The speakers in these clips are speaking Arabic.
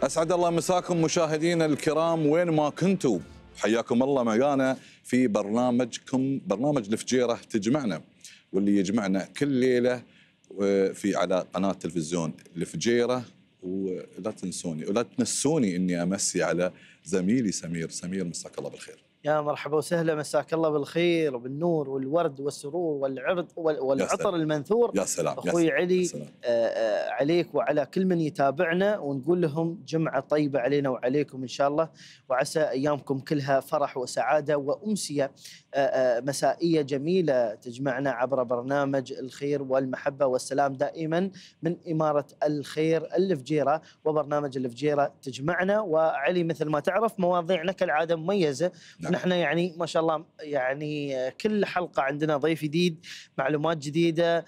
أسعد الله مساكم مشاهدينا الكرام وين ما كنتوا، حياكم الله معانا في برنامجكم برنامج الفجيرة تجمعنا، واللي يجمعنا كل ليلة على قناة تلفزيون الفجيرة. ولا تنسوني ولا تنسوني إني أمسي على زميلي سمير، مساك الله بالخير. يا مرحبا وسهلا، مساك الله بالخير وبالنور والورد والسرور والعطر المنثور. يا سلام أخوي علي، يا سلام. عليك وعلى كل من يتابعنا، ونقول لهم جمعة طيبة علينا وعليكم إن شاء الله، وعسى أيامكم كلها فرح وسعادة وأمسية مسائية جميلة تجمعنا عبر برنامج الخير والمحبة والسلام دائما من إمارة الخير الفجيرة وبرنامج الفجيرة تجمعنا. وعلي مثل ما تعرف مواضيعنا كالعادة مميزة. نعم. نحن يعني ما شاء الله يعني كل حلقة عندنا ضيف جديد، معلومات جديدة،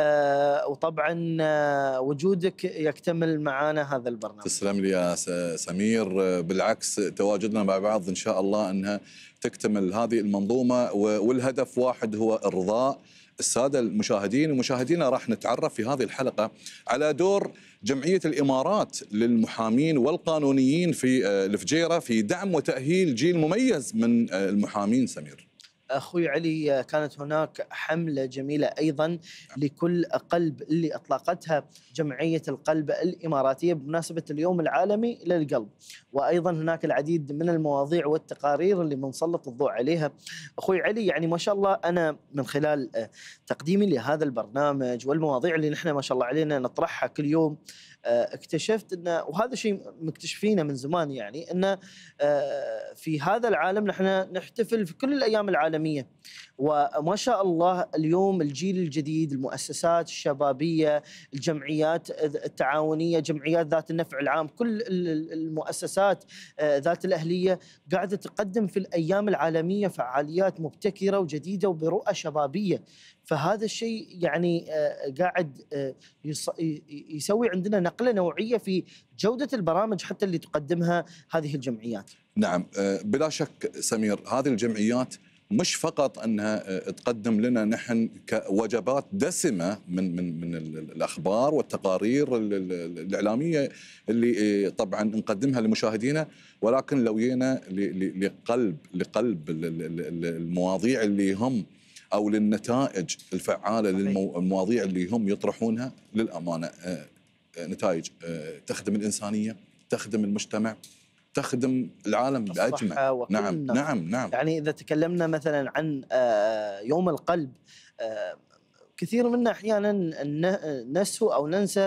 وطبعا وجودك يكتمل معنا هذا البرنامج. تسلم لي يا سمير، بالعكس تواجدنا مع بعض إن شاء الله أنها تكتمل هذه المنظومة، والهدف واحد هو إرضاء السادة المشاهدين. ومشاهدينا راح نتعرف في هذه الحلقة على دور جمعية الإمارات للمحامين والقانونيين في الفجيرة في دعم وتأهيل جيل مميز من المحامين. سمير أخوي علي، كانت هناك حملة جميلة أيضا لكل قلب اللي أطلقتها جمعية القلب الإماراتية بمناسبة اليوم العالمي للقلب، وأيضا هناك العديد من المواضيع والتقارير اللي بنسلط الضوء عليها. أخوي علي، يعني ما شاء الله أنا من خلال تقديمي لهذا البرنامج والمواضيع اللي نحن ما شاء الله علينا نطرحها كل يوم، اكتشفت أن، وهذا شيء مكتشفينه من زمان، يعني أن في هذا العالم نحن نحتفل في كل الأيام العالمية، وما شاء الله اليوم الجيل الجديد، المؤسسات الشبابية، الجمعيات التعاونية، جمعيات ذات النفع العام، كل المؤسسات ذات الأهلية قاعدة تقدم في الأيام العالمية فعاليات مبتكرة وجديدة وبرؤى شبابية. فهذا الشيء يعني قاعد يسوي عندنا نقلة نوعية في جودة البرامج حتى اللي تقدمها هذه الجمعيات. نعم، بلا شك سمير، هذه الجمعيات مش فقط أنها تقدم لنا نحن كوجبات دسمة من الأخبار والتقارير الإعلامية اللي طبعا نقدمها لمشاهدينا، ولكن لو جينا لقلب المواضيع اللي هم أو للنتائج الفعالة للمواضيع اللي هم يطرحونها، للأمانة نتائج تخدم الإنسانية، تخدم المجتمع، تخدم العالم بأجمع. نعم. يعني إذا تكلمنا مثلا عن يوم القلب، كثير منا أحيانا نسهو أو ننسى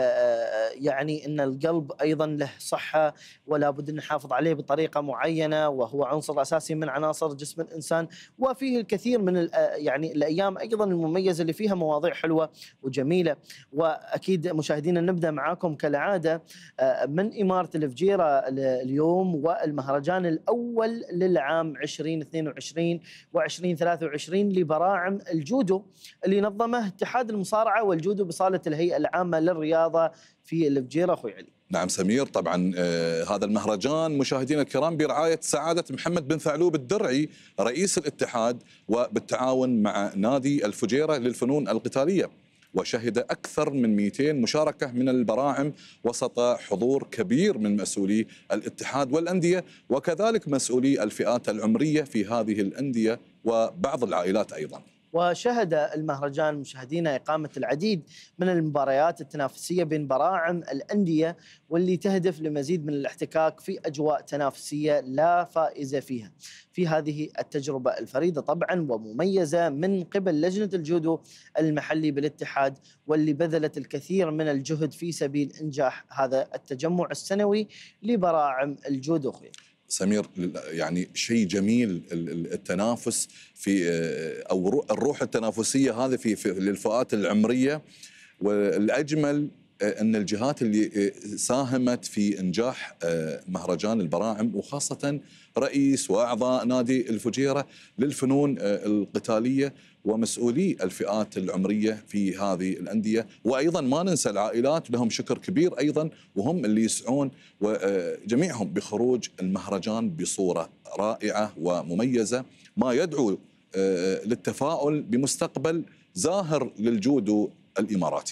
يعني أن القلب أيضا له صحة ولا بد أن نحافظ عليه بطريقة معينة، وهو عنصر أساسي من عناصر جسم الإنسان، وفيه الكثير من يعني الأيام أيضا المميزة اللي فيها مواضيع حلوة وجميلة. وأكيد مشاهدينا نبدأ معاكم كالعادة من إمارة الفجيرة اليوم والمهرجان الأول للعام 2022 و2023 لبراعم الجودو اللي نظمه اتحاد المصارعة والجودو بصالة الهيئة العامة للرياضة في الفجيرة. أخوي علي. نعم سمير، طبعا هذا المهرجان مشاهدينا الكرام برعاية سعادة محمد بن ثعلوب الدرعي رئيس الاتحاد، وبالتعاون مع نادي الفجيرة للفنون القتالية، وشهد أكثر من 200 مشاركة من البراعم وسط حضور كبير من مسؤولي الاتحاد والأندية، وكذلك مسؤولي الفئات العمرية في هذه الأندية وبعض العائلات أيضا. وشهد المهرجان مشاهدينا إقامة العديد من المباريات التنافسية بين براعم الأندية، واللي تهدف لمزيد من الاحتكاك في أجواء تنافسية لا فائزة فيها. في هذه التجربة الفريدة طبعا ومميزة من قبل لجنة الجودو المحلي بالاتحاد، واللي بذلت الكثير من الجهد في سبيل إنجاح هذا التجمع السنوي لبراعم الجودو. سمير، يعني شيء جميل التنافس في أو الروح التنافسية هذه في للفئات العمرية، والأجمل أن الجهات اللي ساهمت في إنجاح مهرجان البراعم، وخاصة رئيس وأعضاء نادي الفجيرة للفنون القتالية ومسؤولي الفئات العمرية في هذه الأندية، وأيضا ما ننسى العائلات لهم شكر كبير أيضا، وهم اللي يسعون وجميعهم بخروج المهرجان بصورة رائعة ومميزة، ما يدعو للتفاؤل بمستقبل زاهر للجودو الإماراتي.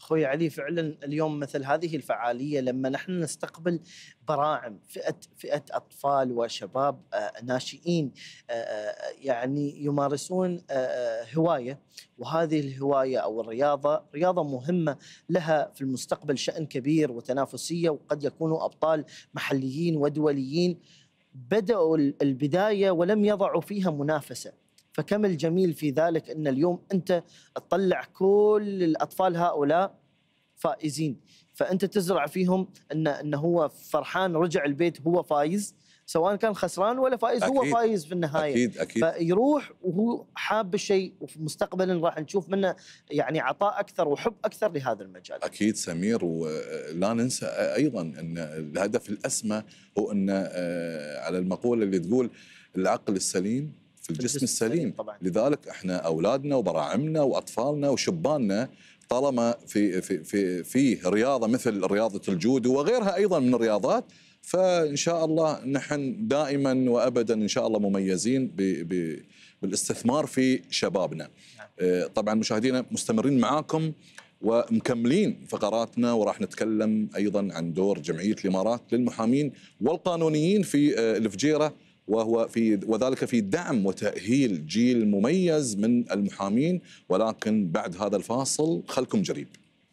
أخوي علي، فعلا اليوم مثل هذه الفعالية لما نحن نستقبل براعم فئة أطفال وشباب ناشئين يعني يمارسون هواية، وهذه الهواية أو الرياضة رياضة مهمة لها في المستقبل شأن كبير وتنافسية، وقد يكونوا أبطال محليين ودوليين بدأوا البداية ولم يضعوا فيها منافسة. فكم الجميل في ذلك أن اليوم أنت تطلع كل الأطفال هؤلاء فائزين، فأنت تزرع فيهم أن هو فرحان رجع البيت هو فايز، سواء كان خسران ولا فايز هو فايز في النهاية. أكيد. فيروح وهو حاب الشيء، وفي مستقبلا راح نشوف منه يعني عطاء أكثر وحب أكثر لهذا المجال. أكيد سمير، ولا ننسى أيضا أن الهدف الأسمى هو أن على المقولة اللي تقول العقل السليم في الجسم السليم. طبعا. لذلك احنا أولادنا وبراعمنا وأطفالنا وشباننا طالما في رياضة مثل رياضة الجودو وغيرها أيضا من الرياضات، فإن شاء الله نحن دائما وأبدا إن شاء الله مميزين بالاستثمار في شبابنا. طبعا مشاهدينا مستمرين معاكم ومكملين فقراتنا، وراح نتكلم أيضا عن دور جمعية الإمارات للمحامين والقانونيين في الفجيرة، وذلك في دعم وتأهيل جيل مميز من المحامين. ولكن بعد هذا الفاصل خلكم جريب.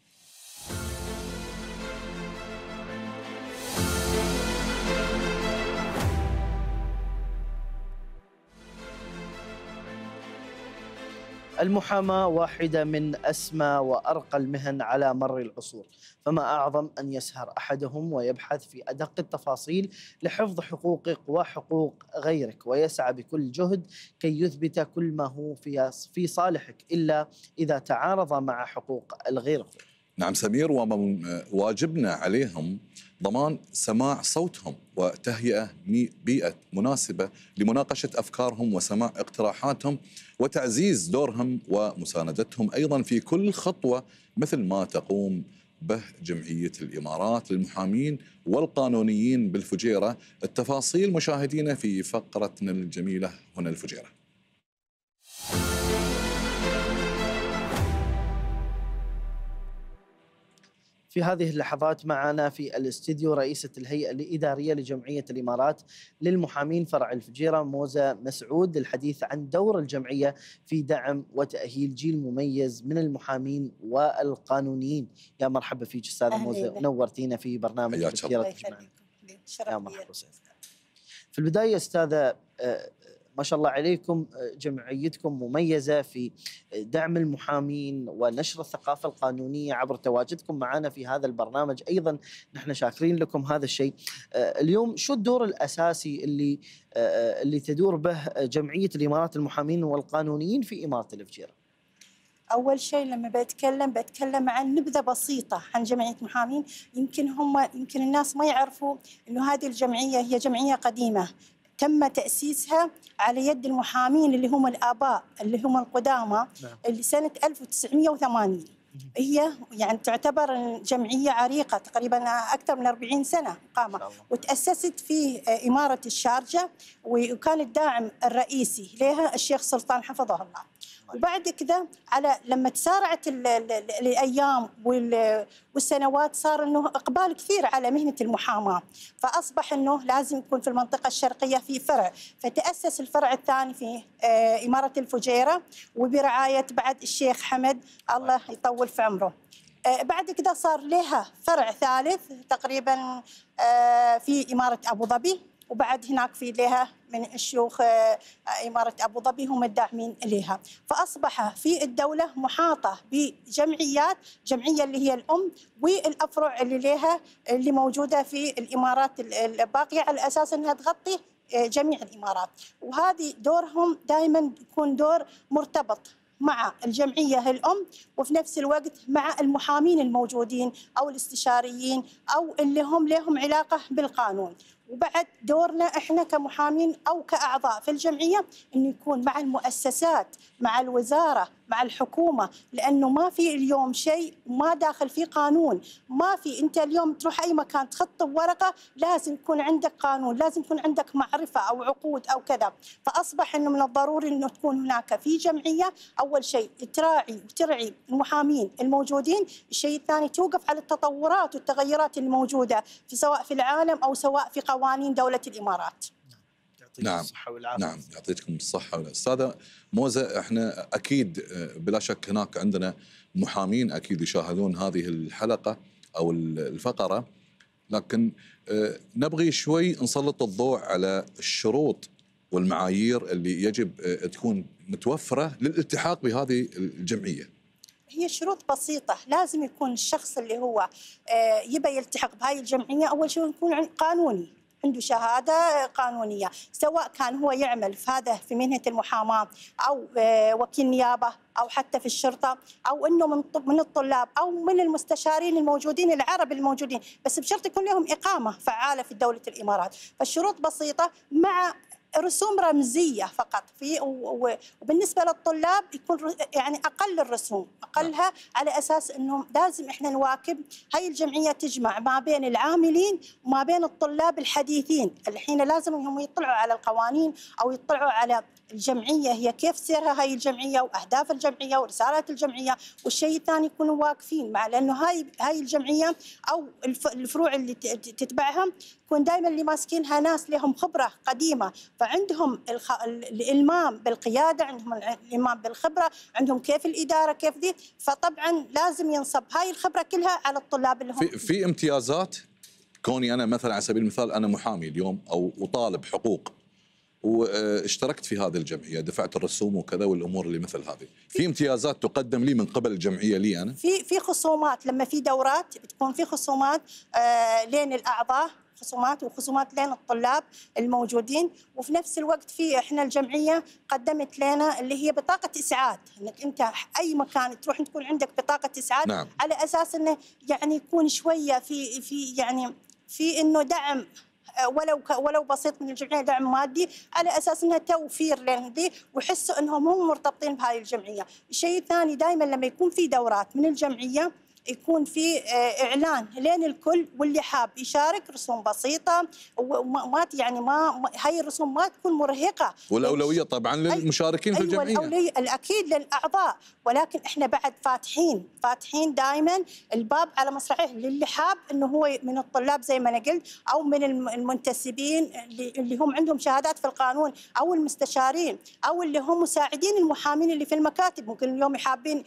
المحاماة واحدة من أسمى وأرقى المهن على مر العصور، فما أعظم أن يسهر أحدهم ويبحث في أدق التفاصيل لحفظ حقوقك وحقوق غيرك، ويسعى بكل جهد كي يثبت كل ما هو في صالحك إلا إذا تعارض مع حقوق الغير. نعم سمير، وواجبنا عليهم ضمان سماع صوتهم وتهيئة بيئة مناسبة لمناقشة أفكارهم وسماع اقتراحاتهم وتعزيز دورهم ومساندتهم أيضا في كل خطوة، مثل ما تقوم به جمعية الإمارات للمحامين والقانونيين بالفجيرة. التفاصيل مشاهدينا في فقرتنا الجميلة هنا الفجيرة. في هذه اللحظات معنا في الاستديو رئيسة الهيئة الإدارية لجمعية الإمارات للمحامين فرع الفجيرة موزة مسعود، للحديث عن دور الجمعية في دعم وتأهيل جيل مميز من المحامين والقانونيين. يا مرحبا فيك أستاذة موزة، نورتينا في برنامج فجيرة الجمعية. يا مرحبا. في البداية أستاذة، ما شاء الله عليكم، جمعيتكم مميزة في دعم المحامين ونشر الثقافة القانونية عبر تواجدكم معنا في هذا البرنامج. أيضا نحن شاكرين لكم هذا الشيء. اليوم شو الدور الأساسي اللي تدور به جمعية الإمارات المحامين والقانونيين في إمارة الفجيرة؟ أول شيء لما بتكلم عن نبذة بسيطة عن جمعية محامين. يمكن الناس ما يعرفوا إنه هذه الجمعية هي جمعية قديمة تم تأسيسها على يد المحامين اللي هم الآباء اللي هم القدامى اللي سنة 1980. هي يعني تعتبر جمعية عريقة تقريبا أكثر من 40 سنة قامة، وتأسست في إمارة الشارجة، وكان الداعم الرئيسي لها الشيخ سلطان حفظه الله. وبعد كذا لما تسارعت الأيام والسنوات صار أنه إقبال كثير على مهنة المحاماة، فأصبح أنه لازم يكون في المنطقة الشرقية في فرع، فتأسس الفرع الثاني في إمارة الفجيرة وبرعاية بعد الشيخ حمد الله يطول في عمره. بعد كذا صار لها فرع ثالث تقريبا في إمارة أبو ظبي، وبعد هناك في لها من الشيوخ إمارة أبو ظبي هم الداعمين لها. فأصبح في الدولة محاطة بجمعيات، جمعية اللي هي الأم والأفرع اللي لها اللي موجودة في الإمارات الباقية، على أساس أنها تغطي جميع الإمارات. وهذه دورهم دائما يكون دور مرتبط مع الجمعية الأم، وفي نفس الوقت مع المحامين الموجودين أو الاستشاريين أو اللي هم لهم علاقة بالقانون. وبعد دورنا احنا كمحامين او كاعضاء في الجمعيه انه يكون مع المؤسسات، مع الوزاره، مع الحكومه، لانه ما في اليوم شيء ما داخل فيه قانون، ما في. انت اليوم تروح اي مكان تخط بورقه لازم يكون عندك قانون، لازم يكون عندك معرفه او عقود او كذا. فاصبح انه من الضروري انه تكون هناك في جمعيه اول شيء تراعي وترعي المحامين الموجودين، الشيء الثاني توقف على التطورات والتغيرات الموجوده في سواء في العالم او سواء في قوانين دوله الامارات. نعم الصحة والعافية. نعم يعطيكم الصحة. أستاذة موزة، احنا أكيد بلا شك هناك عندنا محامين أكيد يشاهدون هذه الحلقة أو الفقرة، لكن نبغي شوي نسلط الضوء على الشروط والمعايير اللي يجب تكون متوفرة للالتحاق بهذه الجمعية. هي شروط بسيطة، لازم يكون الشخص اللي هو يبى يلتحق بهاي الجمعية أول شيء يكون قانوني، عنده شهادة قانونية، سواء كان هو يعمل في مهنة المحاماة أو وكيل نيابة أو حتى في الشرطة، أو إنه من الطلاب أو من المستشارين الموجودين العرب الموجودين، بس بشرط يكون لهم إقامة فعالة في دولة الإمارات. فالشروط بسيطة مع رسوم رمزية فقط. وبالنسبة للطلاب يكون يعني أقل الرسوم، أقلها، على أساس أنه لازم إحنا نواكب. هاي الجمعية تجمع ما بين العاملين وما بين الطلاب الحديثين، الحين لازم أنهم يطلعوا على القوانين أو يطلعوا على الجمعية هي كيف سيرها هاي الجمعية وأهداف الجمعية ورسالات الجمعية. والشيء الثاني يكونوا واقفين مع، لأنه هاي الجمعية أو الفروع اللي تتبعها يكون دائما اللي ماسكينها ناس لهم خبرة قديمة، فعندهم الإلمام بالقيادة، عندهم الإلمام بالخبرة، عندهم كيف الإدارة كيف ذي. فطبعا لازم ينصب هاي الخبرة كلها على الطلاب اللي هم في امتيازات. كوني أنا مثلا على سبيل المثال أنا محامي اليوم أو طالب حقوق واشتركت في هذه الجمعية، دفعت الرسوم وكذا والأمور اللي مثل هذه، في امتيازات تقدم لي من قبل الجمعية لي أنا؟ في خصومات لما في دورات بتكون في خصومات لين الأعضاء، خصومات لين الطلاب الموجودين. وفي نفس الوقت في احنا الجمعيه قدمت لنا اللي هي بطاقه اسعاد، انك انت اي مكان تروح تكون عندك بطاقه اسعاد. نعم. على اساس انه يعني يكون شويه في يعني في انه دعم ولو بسيط من الجمعيه، دعم مادي، على اساس انها توفير لهم ذي ويحسوا انهم هم مرتبطين بهاي الجمعيه. الشيء الثاني دائما لما يكون في دورات من الجمعيه يكون في اعلان لين الكل، واللي حاب يشارك رسوم بسيطه، وما يعني ما هاي الرسوم ما تكون مرهقه. والاولويه طبعا للمشاركين في الجمعيه. الاولويه الاكيد للاعضاء، ولكن احنا بعد فاتحين دائما الباب على مصراعيه للي حاب انه هو من الطلاب زي ما انا قلت، او من المنتسبين اللي هم عندهم شهادات في القانون، او المستشارين، او اللي هم مساعدين المحامين اللي في المكاتب. ممكن اليوم حابين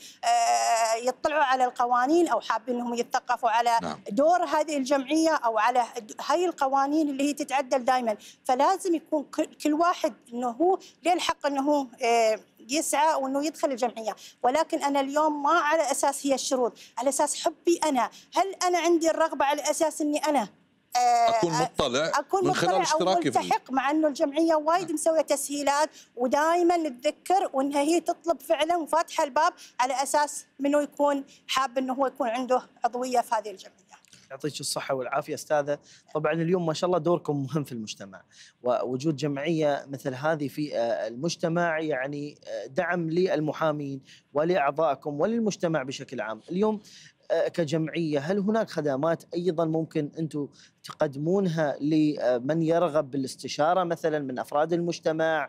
يطلعوا على القوانين، او حابين انهم يتثقفوا على دور هذه الجمعيه او على هاي القوانين اللي هي تتعدل دائما. فلازم يكون كل واحد انه هو له الحق انه هو يسعى وانه يدخل الجمعيه. ولكن انا اليوم ما على اساس هي الشروط، على اساس حبي انا، هل انا عندي الرغبه على اساس اني انا اكون مطلع من خلال اشتراكي في ملتحق، مع انه الجمعيه وايد مسويه تسهيلات، ودائما نتذكر وانها هي تطلب فعلا وفاتحه الباب على اساس منه يكون حاب انه هو يكون عنده عضويه في هذه الجمعيه. يعطيك الصحة والعافية أستاذة. طبعا اليوم ما شاء الله دوركم مهم في المجتمع، ووجود جمعية مثل هذه في المجتمع يعني دعم للمحامين ولأعضائكم وللمجتمع بشكل عام. اليوم كجمعية هل هناك خدمات أيضا ممكن أنتم تقدمونها لمن يرغب بالاستشارة مثلا من أفراد المجتمع؟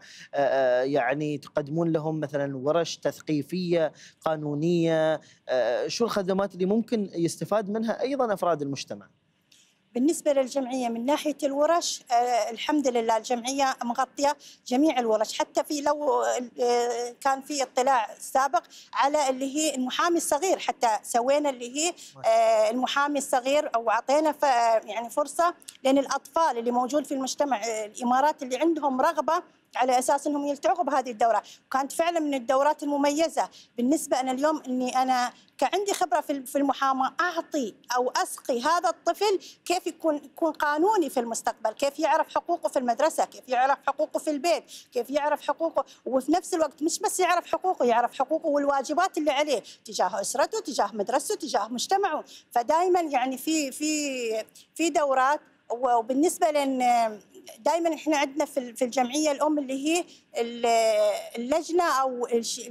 يعني تقدمون لهم مثلا ورش تثقيفية قانونية؟ شو الخدمات اللي ممكن يستفاد منها أيضا أفراد المجتمع؟ بالنسبة للجمعية من ناحية الورش، الحمد لله الجمعية مغطية جميع الورش، حتى في لو كان في اطلاع سابق على اللي هي المحامي الصغير، حتى سوينا اللي هي المحامي الصغير، أو أعطينا يعني فرصة لأن الأطفال اللي موجود في المجتمع الإمارات اللي عندهم رغبة على أساس أنهم يلتحقوا بهذه الدورة. وكانت فعلا من الدورات المميزة. بالنسبة أنا اليوم أني أنا كعندي خبرة في المحاماة، أعطي أو أسقي هذا الطفل كيف يكون قانوني في المستقبل، كيف يعرف حقوقه في المدرسة، كيف يعرف حقوقه في البيت، كيف يعرف حقوقه، وفي نفس الوقت مش بس يعرف حقوقه، يعرف حقوقه والواجبات اللي عليه تجاه أسرته، تجاه مدرسته، تجاه مجتمعه. فدائما يعني في دورات وبالنسبه لان دائما احنا عندنا في الجمعيه الام اللي هي اللجنه او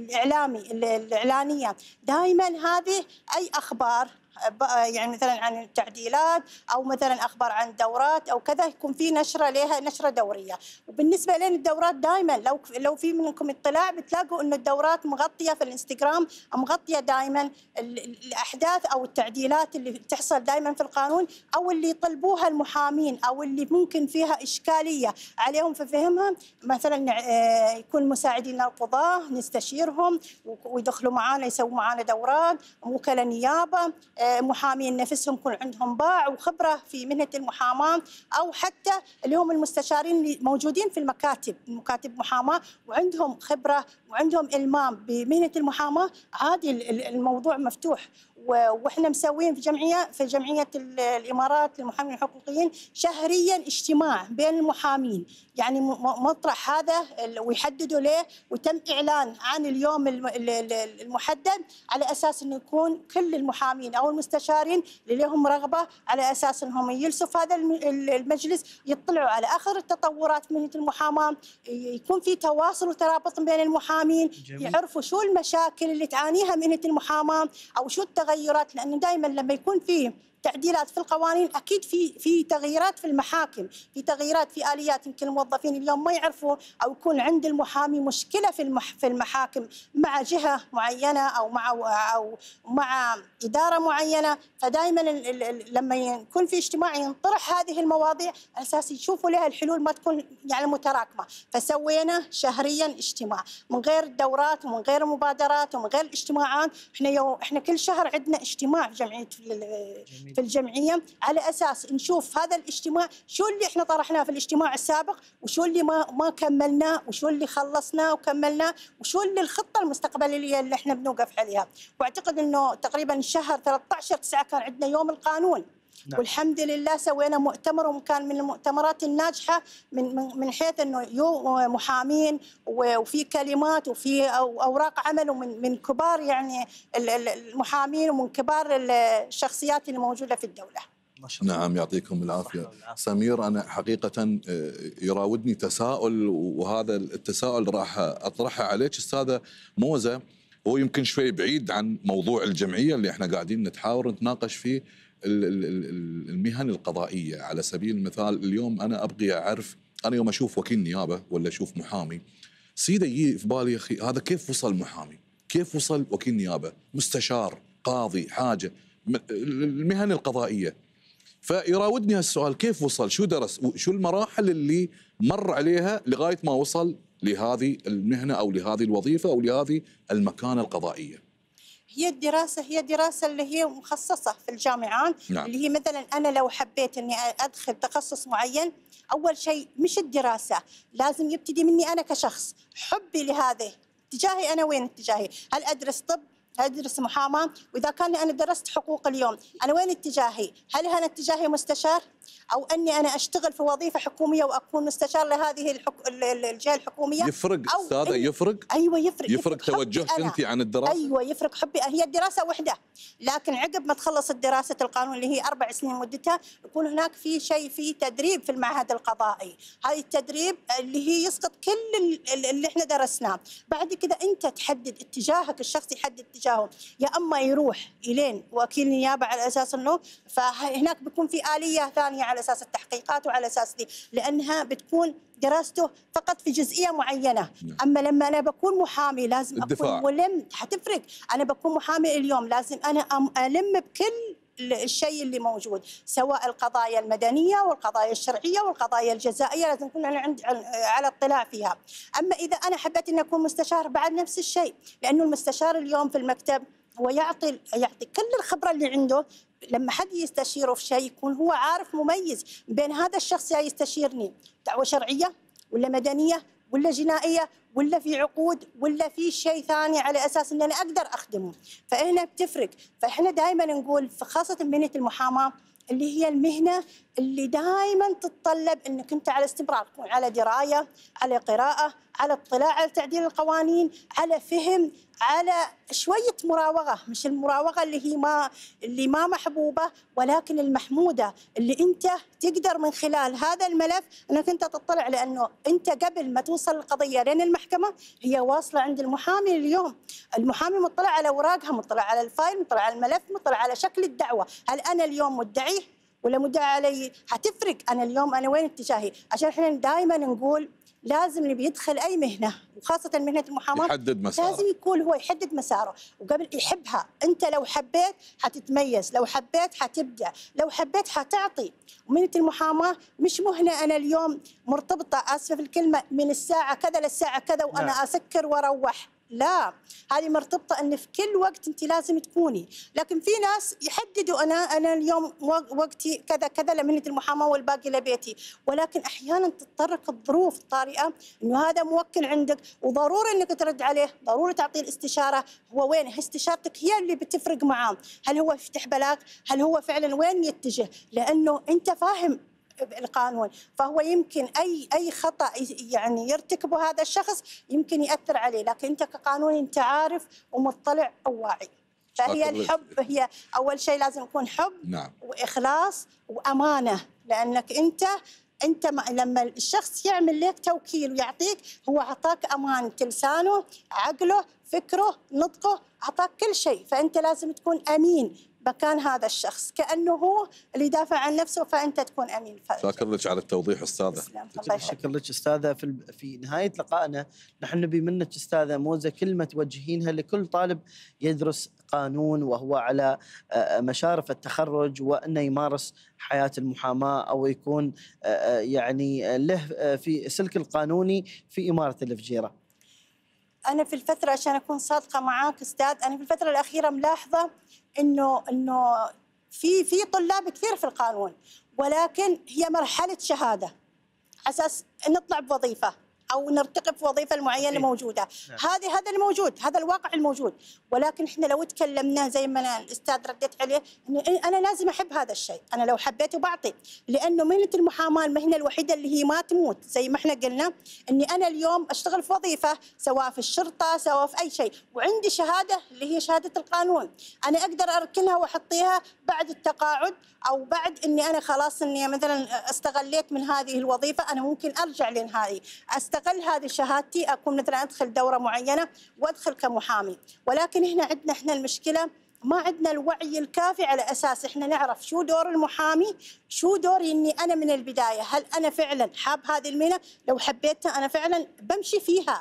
الاعلانيه، دائما هذه اي اخبار يعني مثلا عن التعديلات او مثلا اخبار عن دورات او كذا يكون في نشره لها، نشره دوريه. وبالنسبه لنا الدورات دائما لو في منكم اطلاع بتلاقوا انه الدورات مغطيه في الانستغرام، مغطيه دائما الاحداث او التعديلات اللي تحصل دائما في القانون او اللي يطلبوها المحامين او اللي ممكن فيها اشكاليه عليهم في فهمها. مثلا يكون مساعدين القضاه نستشيرهم ويدخلوا معنا، يسووا معنا دورات، وكلاء نيابه، محامين نفسهم يكون عندهم باع وخبره في مهنه المحاماه، او حتى اللي هم المستشارين اللي موجودين في مكاتب محاماه وعندهم خبره وعندهم المام بمهنه المحاماه. عادي الموضوع مفتوح. واحنا مسوين في جمعيه الامارات للمحامين الحقوقيين شهريا اجتماع بين المحامين، يعني مطرح هذا ويحددوا له، وتم اعلان عن اليوم المحدد على اساس انه يكون كل المحامين او المستشارين اللي لهم رغبه على اساس انهم يجلسوا في هذا المجلس يطلعوا على اخر التطورات في مهنه المحاماه، يكون في تواصل وترابط بين المحامين. جميل. يعرفوا شو المشاكل اللي تعانيها مهنه المحاماه او شو التغيرات، لانه دائما لما يكون في تعديلات في القوانين اكيد في تغييرات في المحاكم، في تغييرات في اليات. يمكن الموظفين اليوم ما يعرفوا او يكون عند المحامي مشكله في المحاكم مع جهه معينه او مع اداره معينه، فدائما لما يكون في اجتماع ينطرح هذه المواضيع على اساس يشوفوا لها الحلول ما تكون يعني متراكمه. فسوينا شهريا اجتماع من غير الدورات ومن غير المبادرات ومن غير الاجتماعات. احنا كل شهر عندنا اجتماع في جمعيه في الجمعيه على اساس نشوف هذا الاجتماع شو اللي احنا طرحناه في الاجتماع السابق، وشو اللي ما كملناه، وشو اللي خلصناه وكملناه، وشو اللي الخطه المستقبليه اللي احنا بنوقف عليها. واعتقد انه تقريبا شهر 13/9 كان عندنا يوم القانون. نعم. والحمد لله سوينا مؤتمر وكان من المؤتمرات الناجحه من حيث انه محامين وفي كلمات وفي اوراق عمل ومن كبار يعني المحامين ومن كبار الشخصيات اللي موجوده في الدوله. ما شاء الله. نعم يعطيكم العافيه. سمير، انا حقيقه يراودني تساؤل، وهذا التساؤل راح اطرحه عليك استاذه موزه. هو يمكن شوي بعيد عن موضوع الجمعيه اللي احنا قاعدين نتحاور نتناقش فيه، المهن القضائيه. على سبيل المثال اليوم انا ابغي اعرف، انا يوم اشوف وكيل نيابه ولا اشوف محامي سيده يجي في بالي اخي هذا كيف وصل محامي؟ كيف وصل وكيل نيابه؟ مستشار، قاضي، حاجه، المهن القضائيه. فيراودني هالسؤال، كيف وصل؟ شو درس؟ شو المراحل اللي مر عليها لغايه ما وصل لهذه المهنه او لهذه الوظيفه او لهذه المكانه القضائيه؟ هي دراسة اللي هي مخصصة في الجامعات. نعم. اللي هي مثلا أنا لو حبيت أني أدخل تخصص معين، أول شيء مش الدراسة، لازم يبتدي مني أنا كشخص، حبي لهذا. اتجاهي أنا وين اتجاهي؟ هل أدرس طب؟ هل أدرس محاماة؟ وإذا كان أنا درست حقوق اليوم، أنا وين اتجاهي؟ هل أنا اتجاهي مستشار؟ أو أني أنا أشتغل في وظيفة حكومية وأكون مستشار لهذه الجهة الحكومية؟ يفرق أستاذة، يفرق؟ أيوة يفرق توجهك أنت عن الدراسة؟ أيوة يفرق حبي. هي الدراسة وحدة، لكن عقب ما تخلص دراسة القانون اللي هي 4 سنين مدتها، يكون هناك في تدريب في المعهد القضائي. هاي التدريب اللي هي يسقط كل اللي احنا درسناه. بعد كده أنت تحدد اتجاهك، الشخص يحدد اتجاهه، يا أما يروح إلين وكيل نيابة على أساس أنه، فهناك بيكون في آلية ثانية على أساس التحقيقات وعلى أساس دي، لأنها بتكون دراسته فقط في جزئية معينة. أما لما أنا بكون محامي لازم الدفاع. أكون ملم. حتفرق. أنا بكون محامي اليوم لازم أنا ألم بكل الشيء اللي موجود، سواء القضايا المدنية والقضايا الشرعية والقضايا الجزائية، لازم نكون على اطلاع فيها. أما إذا أنا حبيت أن أكون مستشار بعد نفس الشيء، لأنه المستشار اليوم في المكتب هو يعطي كل الخبرة اللي عنده. لما حد يستشيره في شيء يكون هو عارف مميز بين هذا الشخص يستشيرني دعوة شرعية ولا مدنية ولا جنائية ولا في عقود ولا في شيء ثاني، على أساس أن أنا أقدر أخدمه. فهنا بتفرق. فإحنا دائما نقول خاصة مهنة المحاماة اللي هي المهنة اللي دائما تتطلب أنك أنت على استمرار تكون على دراية، على قراءة، على اطلاع على تعديل القوانين، على فهم، على شوية مراوغة، مش المراوغة اللي ما محبوبة، ولكن المحمودة، اللي أنت تقدر من خلال هذا الملف أنك أنت تطلع، لأنه أنت قبل ما توصل القضية لين المحكمة هي واصلة عند المحامي. اليوم المحامي مطلع على أوراقها، مطلع على الفايل، مطلع على الملف، مطلع على شكل الدعوة. هل أنا اليوم مدعيه ولا مدعي علي؟ حتفرق. أنا اليوم أنا وين اتجاهي؟ عشان إحنا دائما نقول لازم اللي بيدخل أي مهنة وخاصة مهنة المحاماة يحدد مساره، لازم يكون هو يحدد مساره وقبل يحبها. أنت لو حبيت حتتميز، لو حبيت حتبدع، لو حبيت حتعطي. ومهنة المحاماة مش مهنة أنا اليوم مرتبطة، آسفة في الكلمة، من الساعة كذا للساعة كذا وأنا أسكر وأروح. لا، هذه مرتبطة أن في كل وقت أنت لازم تكوني. لكن في ناس يحددوا أنا اليوم وقتي كذا كذا لمهنة المحاماة والباقي لبيتي، ولكن أحيانا تتطرق الظروف الطارئة أنه هذا موكل عندك وضروري أنك ترد عليه، ضروري تعطيه الاستشارة. هو وين؟ استشارتك هي اللي بتفرق معاه، هل هو يفتح بلاغ، هل هو فعلا وين يتجه، لأنه أنت فاهم القانون. فهو يمكن اي خطا يعني يرتكبه هذا الشخص يمكن ياثر عليه، لكن انت كقانوني انت عارف ومطلع وواعي. فهي الحب، هي اول شيء لازم يكون حب. نعم. واخلاص وامانه، لانك انت لما الشخص يعمل لك توكيل ويعطيك، هو اعطاك امانه لسانه، عقله، فكره، نطقه، اعطاك كل شيء. فانت لازم تكون امين مكان هذا الشخص، كأنه هو اللي يدافع عن نفسه، فأنت تكون أمين. شكرا لك على التوضيح أستاذة. شكرا لك أستاذة. في نهاية لقائنا نحن نبي منك أستاذة موزة كلمة توجهينها لكل طالب يدرس قانون وهو على مشارف التخرج وأنه يمارس حياة المحاماة أو يكون يعني له في سلك القانوني في إمارة الفجيرة. أنا في الفترة، عشان أكون صادقة معاك أستاذ، أنا في الفترة الأخيرة ملاحظة إنه في طلاب كثير في القانون، ولكن هي مرحلة شهادة أساس نطلع بوظيفة أو نرتقي في وظيفة المعينة الموجودة. هذا الموجود، هذا الواقع الموجود. ولكن إحنا لو تكلمنا زي ما الأستاذ ردت عليه، أنا لازم أحب هذا الشيء. أنا لو حبيته بعطي، لأنه مهنة المحاماة المهنة الوحيدة اللي هي ما تموت. زي ما إحنا قلنا إني أنا اليوم أشتغل في وظيفة، سواء في الشرطة سواء في أي شيء، وعندي شهادة اللي هي شهادة القانون، أنا أقدر أركنها وأحطيها بعد التقاعد أو بعد إني أنا خلاص إني مثلا استغليت من هذه الوظيفة، أنا ممكن أرجع لين هذه أستغل هذه شهادتي، أكون مثلا أدخل دورة معينة وأدخل كمحامي. ولكن هنا عندنا إحنا المشكلة ما عندنا الوعي الكافي على أساس إحنا نعرف شو دور المحامي، شو دوري إني أنا من البداية. هل أنا فعلا حاب هذه المهنة؟ لو حبيتها أنا فعلا بمشي فيها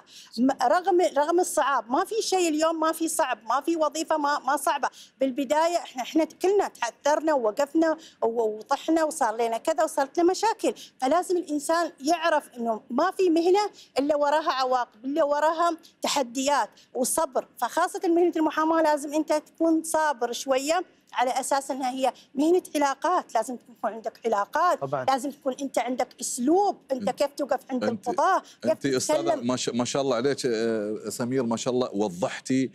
رغم الصعاب. ما في شيء اليوم ما في صعب، ما في وظيفة ما صعبة. بالبداية إحنا كلنا تعثرنا ووقفنا وطحنا وصار لنا كذا وصارت لنا مشاكل. فلازم الإنسان يعرف إنه ما في مهنة إلا وراها عواقب، إلا وراها تحديات وصبر. فخاصة مهنة المحاماة لازم أنت تكون صابر شوية، على أساس أنها هي مهنة علاقات. لازم تكون عندك علاقات طبعا. لازم تكون أنت عندك أسلوب، أنت كيف توقف عند القضاة، كيف أنت أستاذة ما شاء الله عليك سمير، ما شاء الله وضحتي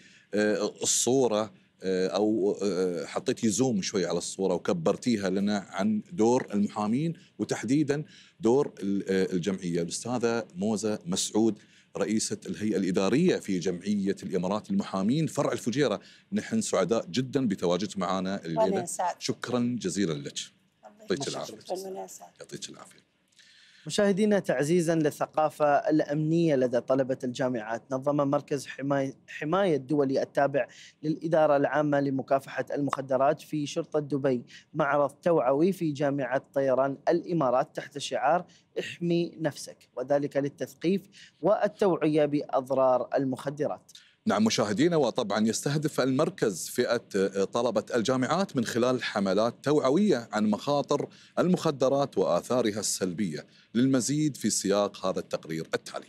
الصورة أو حطيتي زوم شوي على الصورة وكبرتيها لنا عن دور المحامين وتحديدا دور الجمعية. الأستاذة موزة مسعود، رئيسة الهيئة الإدارية في جمعية الإمارات للمحامين فرع الفجيرة، نحن سعداء جدا بتواجدك معنا الليلة. شكرا جزيلا لك. يعطيك العافية. يعطيك العافية. مشاهدينا، تعزيزا للثقافة الأمنية لدى طلبة الجامعات، نظم مركز حماية دولي التابع للإدارة العامة لمكافحة المخدرات في شرطة دبي معرض توعوي في جامعة طيران الإمارات تحت شعار احمي نفسك، وذلك للتثقيف والتوعية بأضرار المخدرات. نعم مشاهدينا، وطبعا يستهدف المركز فئة طلبة الجامعات من خلال حملات توعوية عن مخاطر المخدرات وآثارها السلبية. للمزيد في سياق هذا التقرير التالي.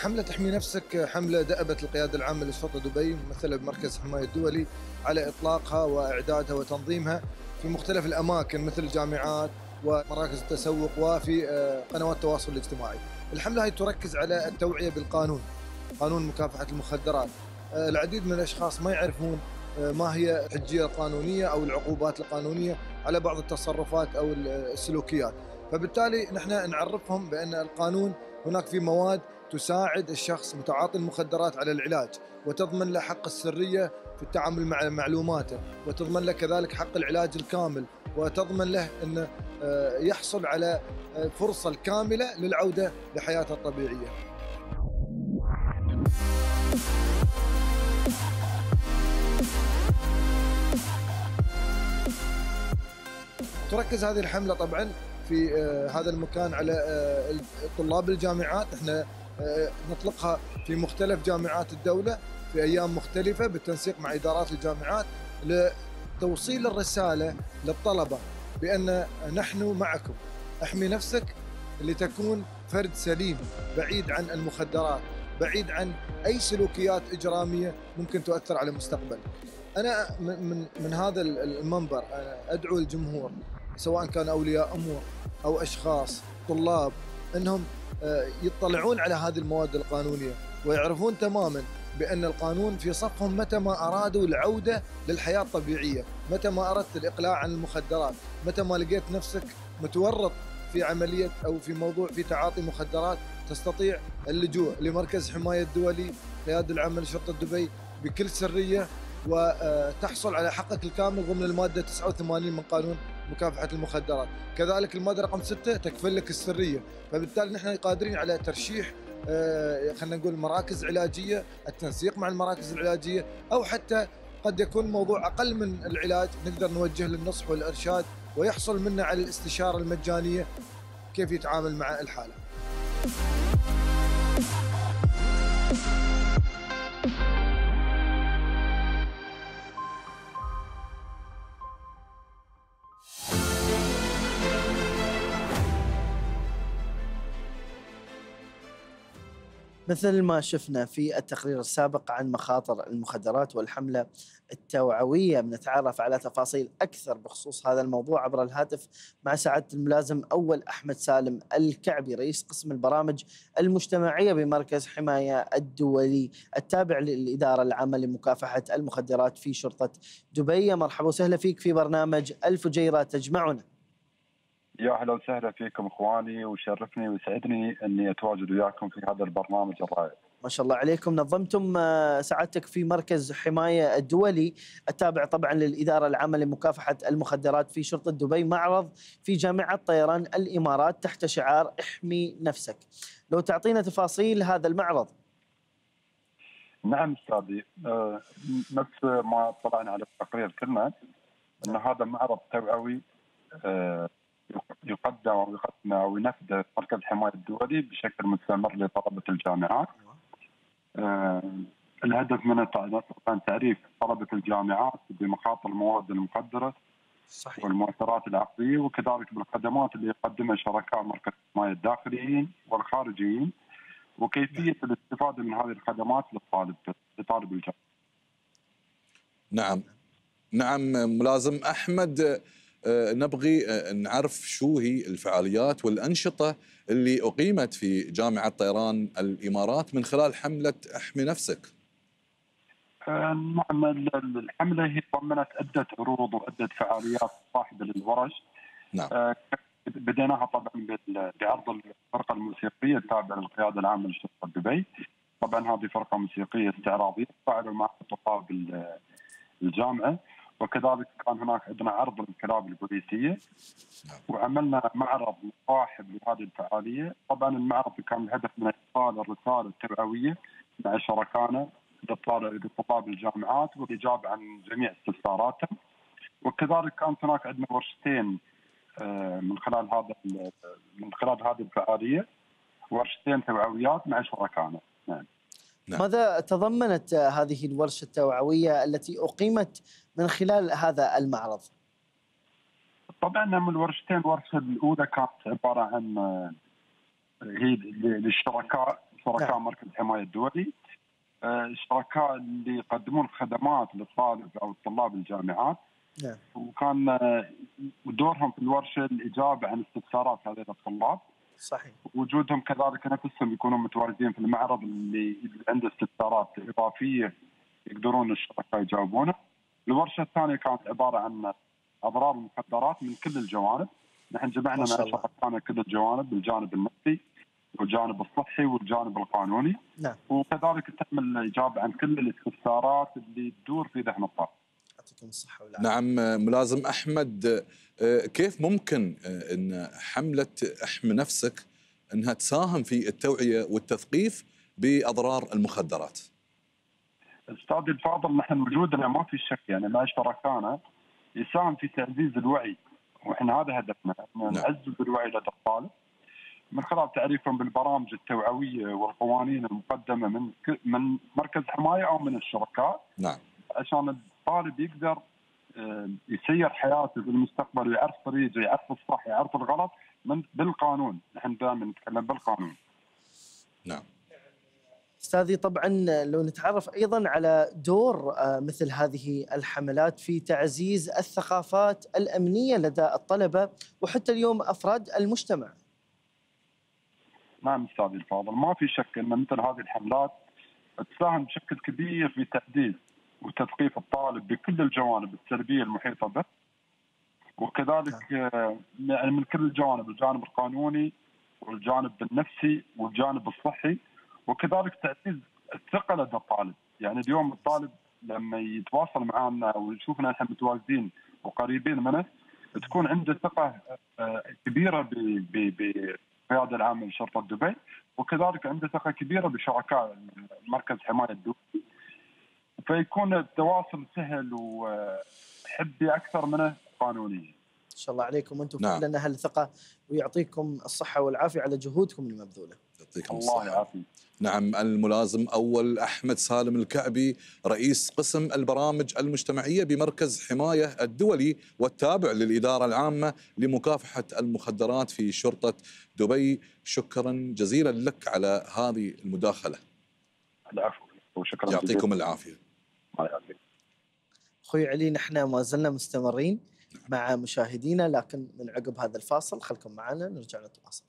حملة احمي نفسك حملة دأبت القيادة العامة لشرطة دبي ممثلة بمركز حماية الدولي على إطلاقها وإعدادها وتنظيمها في مختلف الأماكن مثل الجامعات ومراكز التسوق وفي قنوات التواصل الاجتماعي. الحملة هي تركز على التوعية بالقانون، قانون مكافحة المخدرات. العديد من الأشخاص ما يعرفون ما هي الحجية القانونية أو العقوبات القانونية على بعض التصرفات أو السلوكيات، فبالتالي نحن نعرفهم بأن القانون هناك في مواد تساعد الشخص متعاطي المخدرات على العلاج، وتضمن له حق السرية في التعامل مع معلوماته، وتضمن له كذلك حق العلاج الكامل، وتضمن له أن يحصل على فرصة الكاملة للعودة لحياته الطبيعية. تركز هذه الحملة طبعا في هذا المكان على طلاب الجامعات. احنا نطلقها في مختلف جامعات الدولة في أيام مختلفة بالتنسيق مع إدارات الجامعات لتوصيل الرسالة للطلبة بأن نحن معكم، احمي نفسك لتكون فرد سليم بعيد عن المخدرات، بعيد عن أي سلوكيات إجرامية ممكن تؤثر على مستقبلك. أنا من هذا المنبر أدعو الجمهور سواء كان أولياء أمور أو أشخاص طلاب أنهم يطلعون على هذه المواد القانونية ويعرفون تماما بأن القانون في صفهم متى ما أرادوا العودة للحياة الطبيعية، متى ما أردت الإقلاع عن المخدرات، متى ما لقيت نفسك متورط في عملية أو في موضوع في تعاطي مخدرات، تستطيع اللجوء لمركز حماية الدولي القيادة العامة لشرطة دبي بكل سرية وتحصل على حقك الكامل ضمن المادة 89 من قانون مكافحة المخدرات. كذلك المادة رقم 6 تكفل لك السرية، فبالتالي نحن قادرين على ترشيح خلينا نقول مراكز علاجية، التنسيق مع المراكز العلاجية، أو حتى قد يكون موضوع أقل من العلاج نقدر نوجه للنصح والإرشاد ويحصل منا على الاستشارة المجانية كيف يتعامل مع الحالة. مثل ما شفنا في التقرير السابق عن مخاطر المخدرات والحملة التوعوية، بنتعرف على تفاصيل أكثر بخصوص هذا الموضوع عبر الهاتف مع سعادة الملازم أول أحمد سالم الكعبي، رئيس قسم البرامج المجتمعية بمركز حماية الدولي التابع للإدارة العامة لمكافحة المخدرات في شرطة دبي. مرحبا وسهلا فيك في برنامج الفجيرة تجمعنا. يا اهلا وسهلا فيكم اخواني، وشرفني ويسعدني اني اتواجد وياكم في هذا البرنامج الرائع. ما شاء الله عليكم. نظمتم سعادتك في مركز حماية الدولي التابع طبعا للإدارة العامة لمكافحة المخدرات في شرطة دبي معرض في جامعة طيران الإمارات تحت شعار احمي نفسك. لو تعطينا تفاصيل هذا المعرض. نعم استاذي، نفس ما طلعنا على التقرير كلنا ان هذا معرض توعوي يقدم وينفذ مركز حماية الدولي بشكل مستمر لطلبة الجامعات. الهدف من تعريف طلبة الجامعات بمخاطر المواد المخدرة صحيح. والمؤثرات العقلية، وكذلك بالخدمات اللي يقدمها شركاء مركز حماية الداخليين والخارجيين، وكيفية الاستفادة من هذه الخدمات لطالب الجامعة. نعم ملازم أحمد، نبغي نعرف شو هي الفعاليات والأنشطة اللي أقيمت في جامعة طيران الإمارات من خلال حملة احمي نفسك. نعم، الحملة هي ضمنت عدة عروض وعدة فعاليات صاحبة للورش. نعم. بديناها طبعا بعرض الفرقة الموسيقية التابعة للقيادة العامة لشرطة دبي. طبعا هذه فرقة موسيقية استعراضية تفاعلوا مع طلاب الجامعة، وكذلك كان هناك عندنا عرض للكلاب البوليسية، وعملنا معرض مصاحب لهذه الفعالية. طبعا المعرض كان الهدف من إيصال الرسالة التوعوية مع شركائنا لطلاب الجامعات والإجابة عن جميع استفساراتهم، وكذلك كانت هناك عندنا ورشتين من خلال هذه الفعالية، ورشتين توعويات مع شركائنا. نعم. ماذا تضمنت هذه الورشة التوعوية التي أقيمت من خلال هذا المعرض؟ طبعا من الورشتين، الورشة الأولى كانت عبارة عن هي للشركاء شركاء نعم. مركز الحمايه الدولي، الشركاء اللي يقدمون خدمات للطالب او الطلاب الجامعات. نعم. وكان دورهم في الورشه الاجابه عن استفسارات هذول الطلاب. صحيح. وجودهم كذلك نفسهم يكونون متواجدين في المعرض اللي عنده استفسارات اضافيه يقدرون الشركاء يجاوبونه. الورشه الثانيه كانت عباره عن اضرار المخدرات من كل الجوانب. نحن جمعنا مع شركائنا كل الجوانب، الجانب النفسي والجانب الصحي والجانب القانوني. نعم. وكذلك تم الاجابه عن كل الاستفسارات اللي تدور في ذهن الطالب. يعطيكم الصحه والعافيه. نعم ملازم احمد، كيف ممكن ان حمله احمي نفسك انها تساهم في التوعيه والتثقيف باضرار المخدرات؟ استاذي الفاضل، نحن وجودنا ما في شك يعني مع شركائنا يساهم في تعزيز الوعي، واحنا هذا هدفنا، نعزز الوعي لدى الطالب من خلال تعريفهم بالبرامج التوعويه والقوانين المقدمه من مركز حمايه او من الشركاء. نعم. عشان الطالب يقدر يسير حياته بالمستقبل ويعرف طريقه، يعرف الصح، يعرف الغلط بالقانون. نحن دائما نتكلم بالقانون. نعم. أستاذي، طبعا لو نتعرف أيضا على دور مثل هذه الحملات في تعزيز الثقافات الأمنية لدى الطلبة وحتى اليوم أفراد المجتمع. نعم أستاذي الفاضل، ما في شك أن مثل هذه الحملات تساهم بشكل كبير في تعزيز وتثقيف الطالب بكل الجوانب السلبية المحيطة به، وكذلك يعني من كل الجوانب، الجانب القانوني والجانب النفسي والجانب الصحي، وكذلك تعزيز الثقة لدى الطالب. يعني اليوم الطالب لما يتواصل معنا ويشوفنا نحن متواجدين وقريبين منه، تكون عنده ثقة كبيرة بالقيادة العامة لشرطة دبي، وكذلك عنده ثقة كبيرة بشركاء مركز حماية الدولي، فيكون التواصل سهل وحبي أكثر منه قانوني. إن شاء الله عليكم، وأنتم نعم. فعلا أهل الثقة، ويعطيكم الصحة والعافية على جهودكم المبذولة. يعطيكم الله الصحة. يعافيك. نعم، الملازم أول أحمد سالم الكعبي، رئيس قسم البرامج المجتمعية بمركز حماية الدولي والتابع للإدارة العامة لمكافحة المخدرات في شرطة دبي. شكرا جزيلا لك على هذه المداخلة. العفو وشكرا. يعطيكم العافية. الله يعافيك. أخوي علي، نحن ما زلنا مستمرين مع مشاهدينا، لكن من عقب هذا الفاصل خلكم معنا نرجع نتواصل.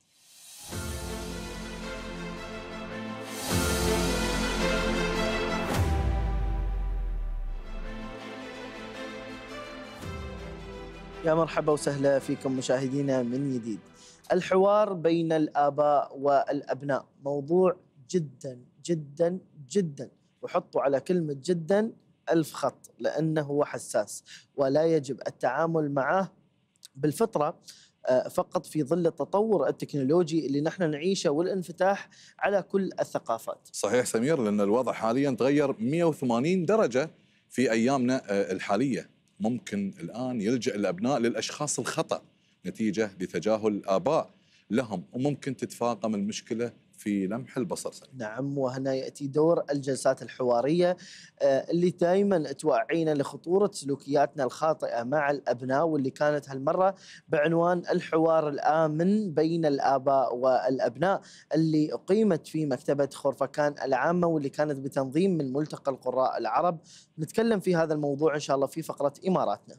يا مرحبا وسهلا فيكم مشاهدينا من جديد. الحوار بين الآباء والأبناء موضوع جدا جدا جدا، وحطوا على كلمة جدا 1000 خط، لأنه هو حساس ولا يجب التعامل معه بالفطرة فقط في ظل التطور التكنولوجي اللي نحن نعيشه والانفتاح على كل الثقافات. صحيح سمير، لأن الوضع حاليا تغير 180 درجة في أيامنا الحالية. ممكن الآن يلجأ الأبناء للأشخاص الخطأ نتيجة لتجاهل الآباء لهم، وممكن تتفاقم المشكلة في لمح البصر. نعم، وهنا يأتي دور الجلسات الحوارية اللي دائما توعينا لخطورة سلوكياتنا الخاطئة مع الأبناء، واللي كانت هالمرة بعنوان الحوار الآمن بين الآباء والأبناء، اللي أقيمت في مكتبة خرفكان العامة، واللي كانت بتنظيم من ملتقى القراء العرب. نتكلم في هذا الموضوع إن شاء الله في فقرة إماراتنا.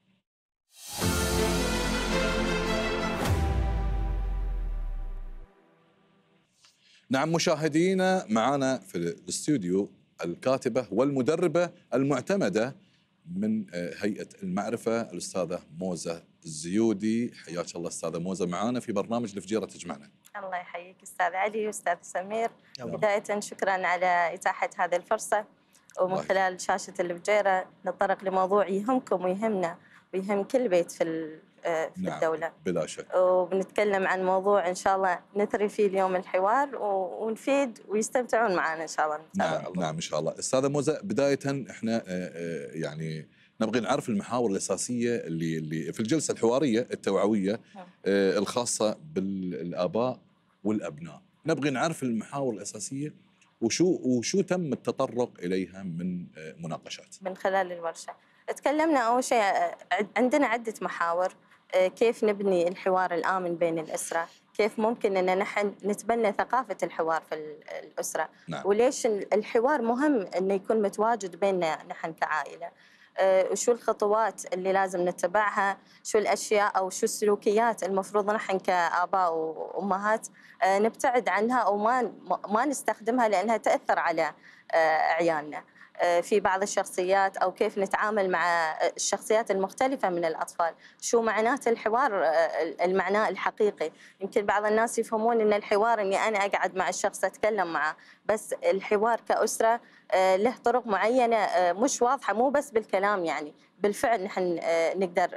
نعم مشاهدينا، معنا في الاستوديو الكاتبة والمدربة المعتمدة من هيئة المعرفة الأستاذة موزة الزيودي. حياك الله أستاذة موزة معنا في برنامج الفجيرة تجمعنا. الله يحييك أستاذ علي وأستاذ سمير. بداية شكرا على إتاحة هذه الفرصة، ومن خلال شاشة الفجيرة نتطرق لموضوع يهمكم ويهمنا ويهم كل بيت في الدولة. بلا شك. وبنتكلم عن موضوع إن شاء الله نثري فيه اليوم الحوار ونفيد ويستمتعون معنا إن شاء الله. نعم إن شاء الله. أستاذة موزة، بداية إحنا يعني نبغي نعرف المحاور الأساسية اللي في الجلسة الحوارية التوعوية الخاصة بالآباء والأبناء. نبغي نعرف المحاور الأساسية وشو تم التطرق إليها من مناقشات من خلال الورشة. تكلمنا أول شيء عندنا عدة محاور: كيف نبني الحوار الآمن بين الأسرة، كيف ممكن أن نحن نتبنى ثقافة الحوار في الأسرة. نعم. وليش الحوار مهم أنه يكون متواجد بيننا نحن كعائلة. وشو الخطوات اللي لازم نتبعها، شو الأشياء أو شو السلوكيات المفروض نحن كآباء وأمهات نبتعد عنها أو ما نستخدمها لأنها تأثر على عيالنا في بعض الشخصيات، أو كيف نتعامل مع الشخصيات المختلفة من الأطفال. شو معنات الحوار المعنى الحقيقي. يمكن بعض الناس يفهمون أن الحوار أني أنا أقعد مع الشخص أتكلم معه، بس الحوار كأسرة له طرق معينة مش واضحة، مو بس بالكلام، يعني بالفعل نحن نقدر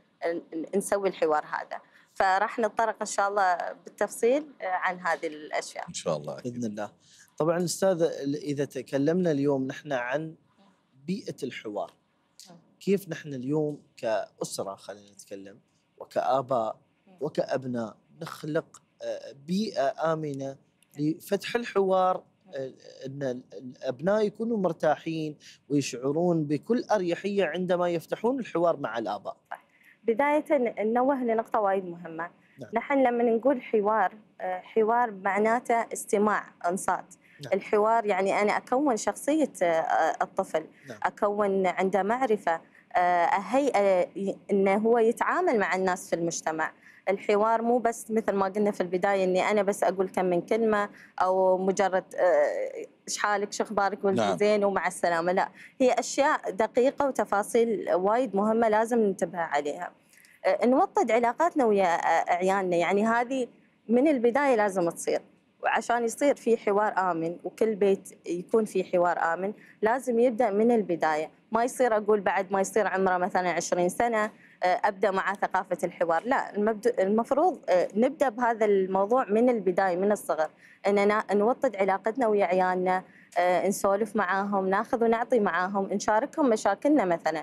نسوي الحوار هذا. فراح نتطرق إن شاء الله بالتفصيل عن هذه الأشياء إن شاء الله بإذن الله. طبعا أستاذ، إذا تكلمنا اليوم نحن عن بيئة الحوار، كيف نحن اليوم كأسرة، خلينا نتكلم، وكآباء وكأبناء نخلق بيئة آمنة لفتح الحوار، أن الأبناء يكونوا مرتاحين ويشعرون بكل أريحية عندما يفتحون الحوار مع الآباء. بداية ننوه لنقطة وايد مهمة. نعم. نحن لما نقول حوار معناته استماع، انصات. نعم. الحوار يعني أنا أكون شخصية الطفل. نعم. أكون عنده معرفة، أهيئة أنه هو يتعامل مع الناس في المجتمع. الحوار مو بس مثل ما قلنا في البداية أني أنا بس أقول كم من كلمة أو مجرد إيش حالك، شو أخبارك، نعم. زين ومع السلامة. لا، هي أشياء دقيقة وتفاصيل وايد مهمة لازم ننتبه عليها. نوطد علاقاتنا ويا عيالنا، يعني هذه من البداية لازم تصير. وعشان يصير في حوار آمن وكل بيت يكون في حوار آمن لازم يبدأ من البداية. ما يصير أقول بعد ما يصير عمره مثلا 20 سنة أبدأ مع ثقافة الحوار. لا، المفروض نبدأ بهذا الموضوع من البداية، من الصغر، أننا نوطد علاقتنا ويا عيالنا، نسولف معاهم، ناخذ ونعطي معاهم، نشاركهم مشاكلنا مثلا.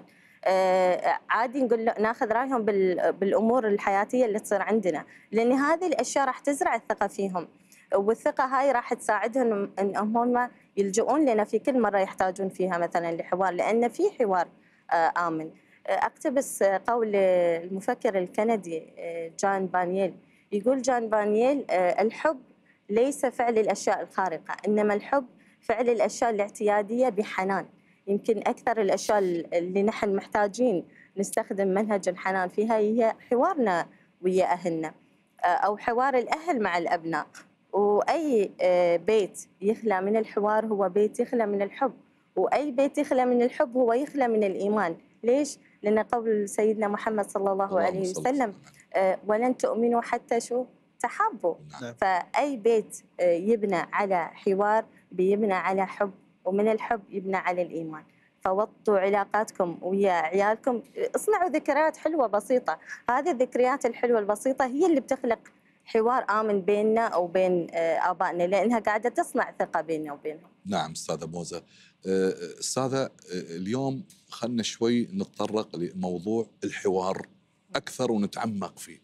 عادي نقول ناخذ رايهم بالامور الحياتيه اللي تصير عندنا، لان هذه الاشياء راح تزرع الثقه فيهم، والثقه هاي راح تساعدهم ان هم يلجؤون لنا في كل مره يحتاجون فيها مثلا لحوار، لان في حوار امن. اقتبس قول المفكر الكندي جان بانييل. يقول جان بانييل: الحب ليس فعل الاشياء الخارقه، انما الحب فعل الاشياء الاعتياديه بحنان. يمكن أكثر الأشياء اللي نحن محتاجين نستخدم منهج الحنان فيها هي حوارنا ويا أهلنا، أو حوار الأهل مع الأبناء. وأي بيت يخلى من الحوار هو بيت يخلى من الحب، وأي بيت يخلى من الحب هو يخلى من الإيمان. ليش؟ لأن قول سيدنا محمد صلى الله عليه وسلم: ولن تؤمنوا حتى شو تحابوا. فأي بيت يبنى على حوار بيبنى على حب، ومن الحب يبنى على الإيمان. فوطوا علاقاتكم ويا عيالكم، اصنعوا ذكريات حلوة بسيطة. هذه الذكريات الحلوة البسيطة هي اللي بتخلق حوار آمن بيننا أو بين آبائنا، لأنها قاعدة تصنع ثقة بيننا وبينهم. نعم أستاذة موزة. أستاذة، اليوم خلنا شوي نتطرق لموضوع الحوار أكثر ونتعمق فيه،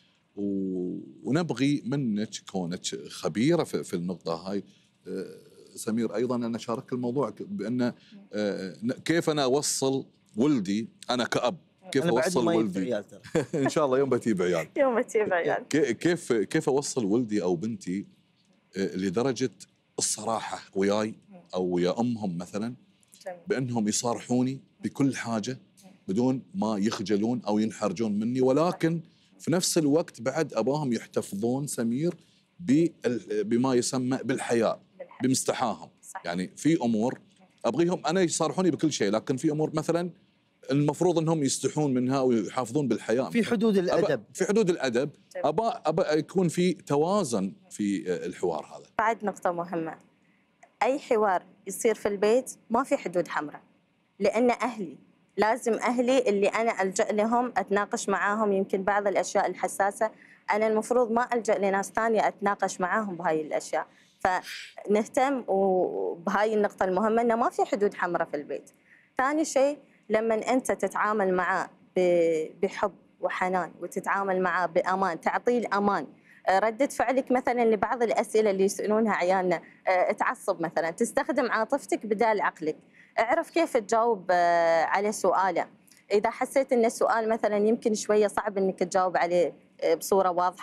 ونبغي منك كونك خبيرة في النقطة هاي. سمير أيضاً أنا شارك الموضوع بأن كيف أنا أوصل ولدي، أنا كأب كيف أوصل ولدي إن شاء الله يوم بتجيب عيال يوم بتجيب عيال كيف أوصل ولدي أو بنتي لدرجة الصراحة وياي أو ويا أمهم مثلاً، بأنهم يصارحوني بكل حاجة بدون ما يخجلون أو ينحرجون مني، ولكن في نفس الوقت بعد أباهم يحتفظون سمير بما يسمى بالحياء، بمستحاهم. يعني في أمور أبغيهم أنا يصارحوني بكل شيء، لكن في أمور مثلا المفروض أنهم يستحون منها ويحافظون بالحياء في حدود الأدب. في حدود الأدب. أبا يكون في توازن في الحوار هذا. بعد نقطة مهمة: أي حوار يصير في البيت ما في حدود حمراء، لأن أهلي لازم أهلي اللي أنا ألجأ لهم أتناقش معاهم. يمكن بعض الأشياء الحساسة أنا المفروض ما ألجأ لناس ثانية أتناقش معاهم بهاي الأشياء. فنهتم بهاي النقطة المهمة، أنه ما في حدود حمراء في البيت. ثاني شيء، لما أنت تتعامل معاه بحب وحنان وتتعامل معاه بأمان، تعطيه الأمان. ردة فعلك مثلا لبعض الأسئلة اللي يسألونها عيالنا، تعصب مثلا، تستخدم عاطفتك بدال عقلك. اعرف كيف تجاوب على سؤاله. إذا حسيت أن السؤال مثلا يمكن شوية صعب أنك تجاوب عليه بصورة واضحة،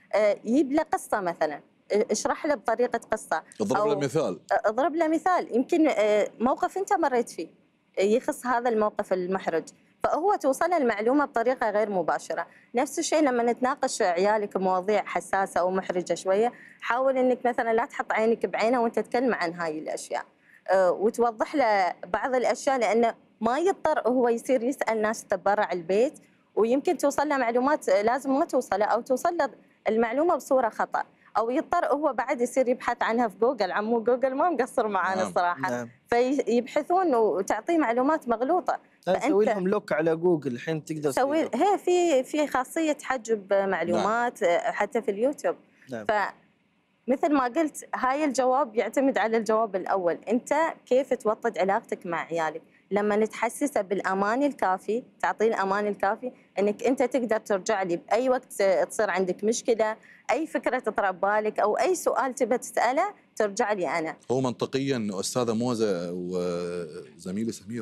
يجيب له قصه مثلا، اشرح له بطريقه قصه، اضرب له مثال. اضرب له مثال، يمكن موقف انت مريت فيه يخص هذا الموقف المحرج، فهو توصل المعلومه بطريقه غير مباشره. نفس الشيء لما نتناقش عيالك مواضيع حساسه او محرجه شويه، حاول انك مثلا لا تحط عينك بعينه وانت تتكلم عن هاي الاشياء، وتوضح له بعض الاشياء، لانه ما يضطر هو يصير يسال ناس برا البيت، ويمكن توصل له معلومات لازم ما توصله، او توصل له المعلومه بصوره خطا، او يضطر هو بعد يصير يبحث عنها في جوجل. عمو جوجل ما مقصر معانا الصراحه. نعم. فيبحثون وتعطيه معلومات مغلوطه. سوي لهم لوك على جوجل الحين تقدر تسوي. هي في خاصيه حجب معلومات حتى في اليوتيوب. نعم. فمثل ما قلت، هاي الجواب يعتمد على الجواب الاول، انت كيف توطد علاقتك مع عيالك. لما نتحسسه بالامان الكافي، تعطيه الامان الكافي انك انت تقدر ترجع لي باي وقت تصير عندك مشكله، اي فكره تطرأ ببالك، او اي سؤال تبى تساله، ترجع لي انا. هو منطقيا استاذه موزه وزميلي سمير،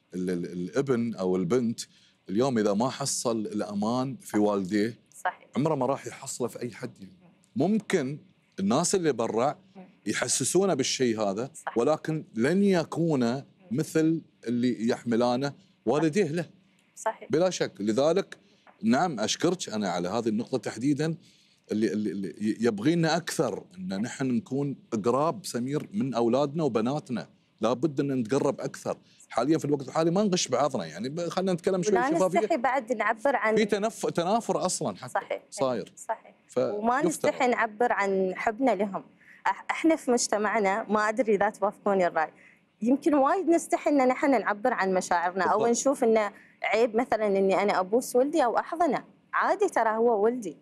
الابن او البنت اليوم اذا ما حصل الامان في والديه، صحيح، عمره ما راح يحصله في اي حد. يعني ممكن الناس اللي برا يحسسونه بالشيء هذا، صحيح. ولكن لن يكون مثل اللي يحملانه والديه له. صحيح، بلا شك. لذلك نعم اشكرك انا على هذه النقطه تحديدا، اللي يبغينا اكثر ان نحن نكون قراب سمير من اولادنا وبناتنا. لابد ان نتقرب اكثر. حاليا في الوقت الحالي ما نغش بعضنا، يعني خلينا نتكلم شوي شفافيه. ولا نستحي بعد نعبر عن في تنافر اصلا حتى. صحيح صاير. صحيح. وما نستحي نعبر عن حبنا لهم. احنا في مجتمعنا، ما ادري اذا توافقوني الراي، يمكن وايد نستحي ان نحن نعبر عن مشاعرنا، او نشوف انه عيب مثلا اني انا ابوس ولدي او احضنه. عادي، ترى هو ولدي.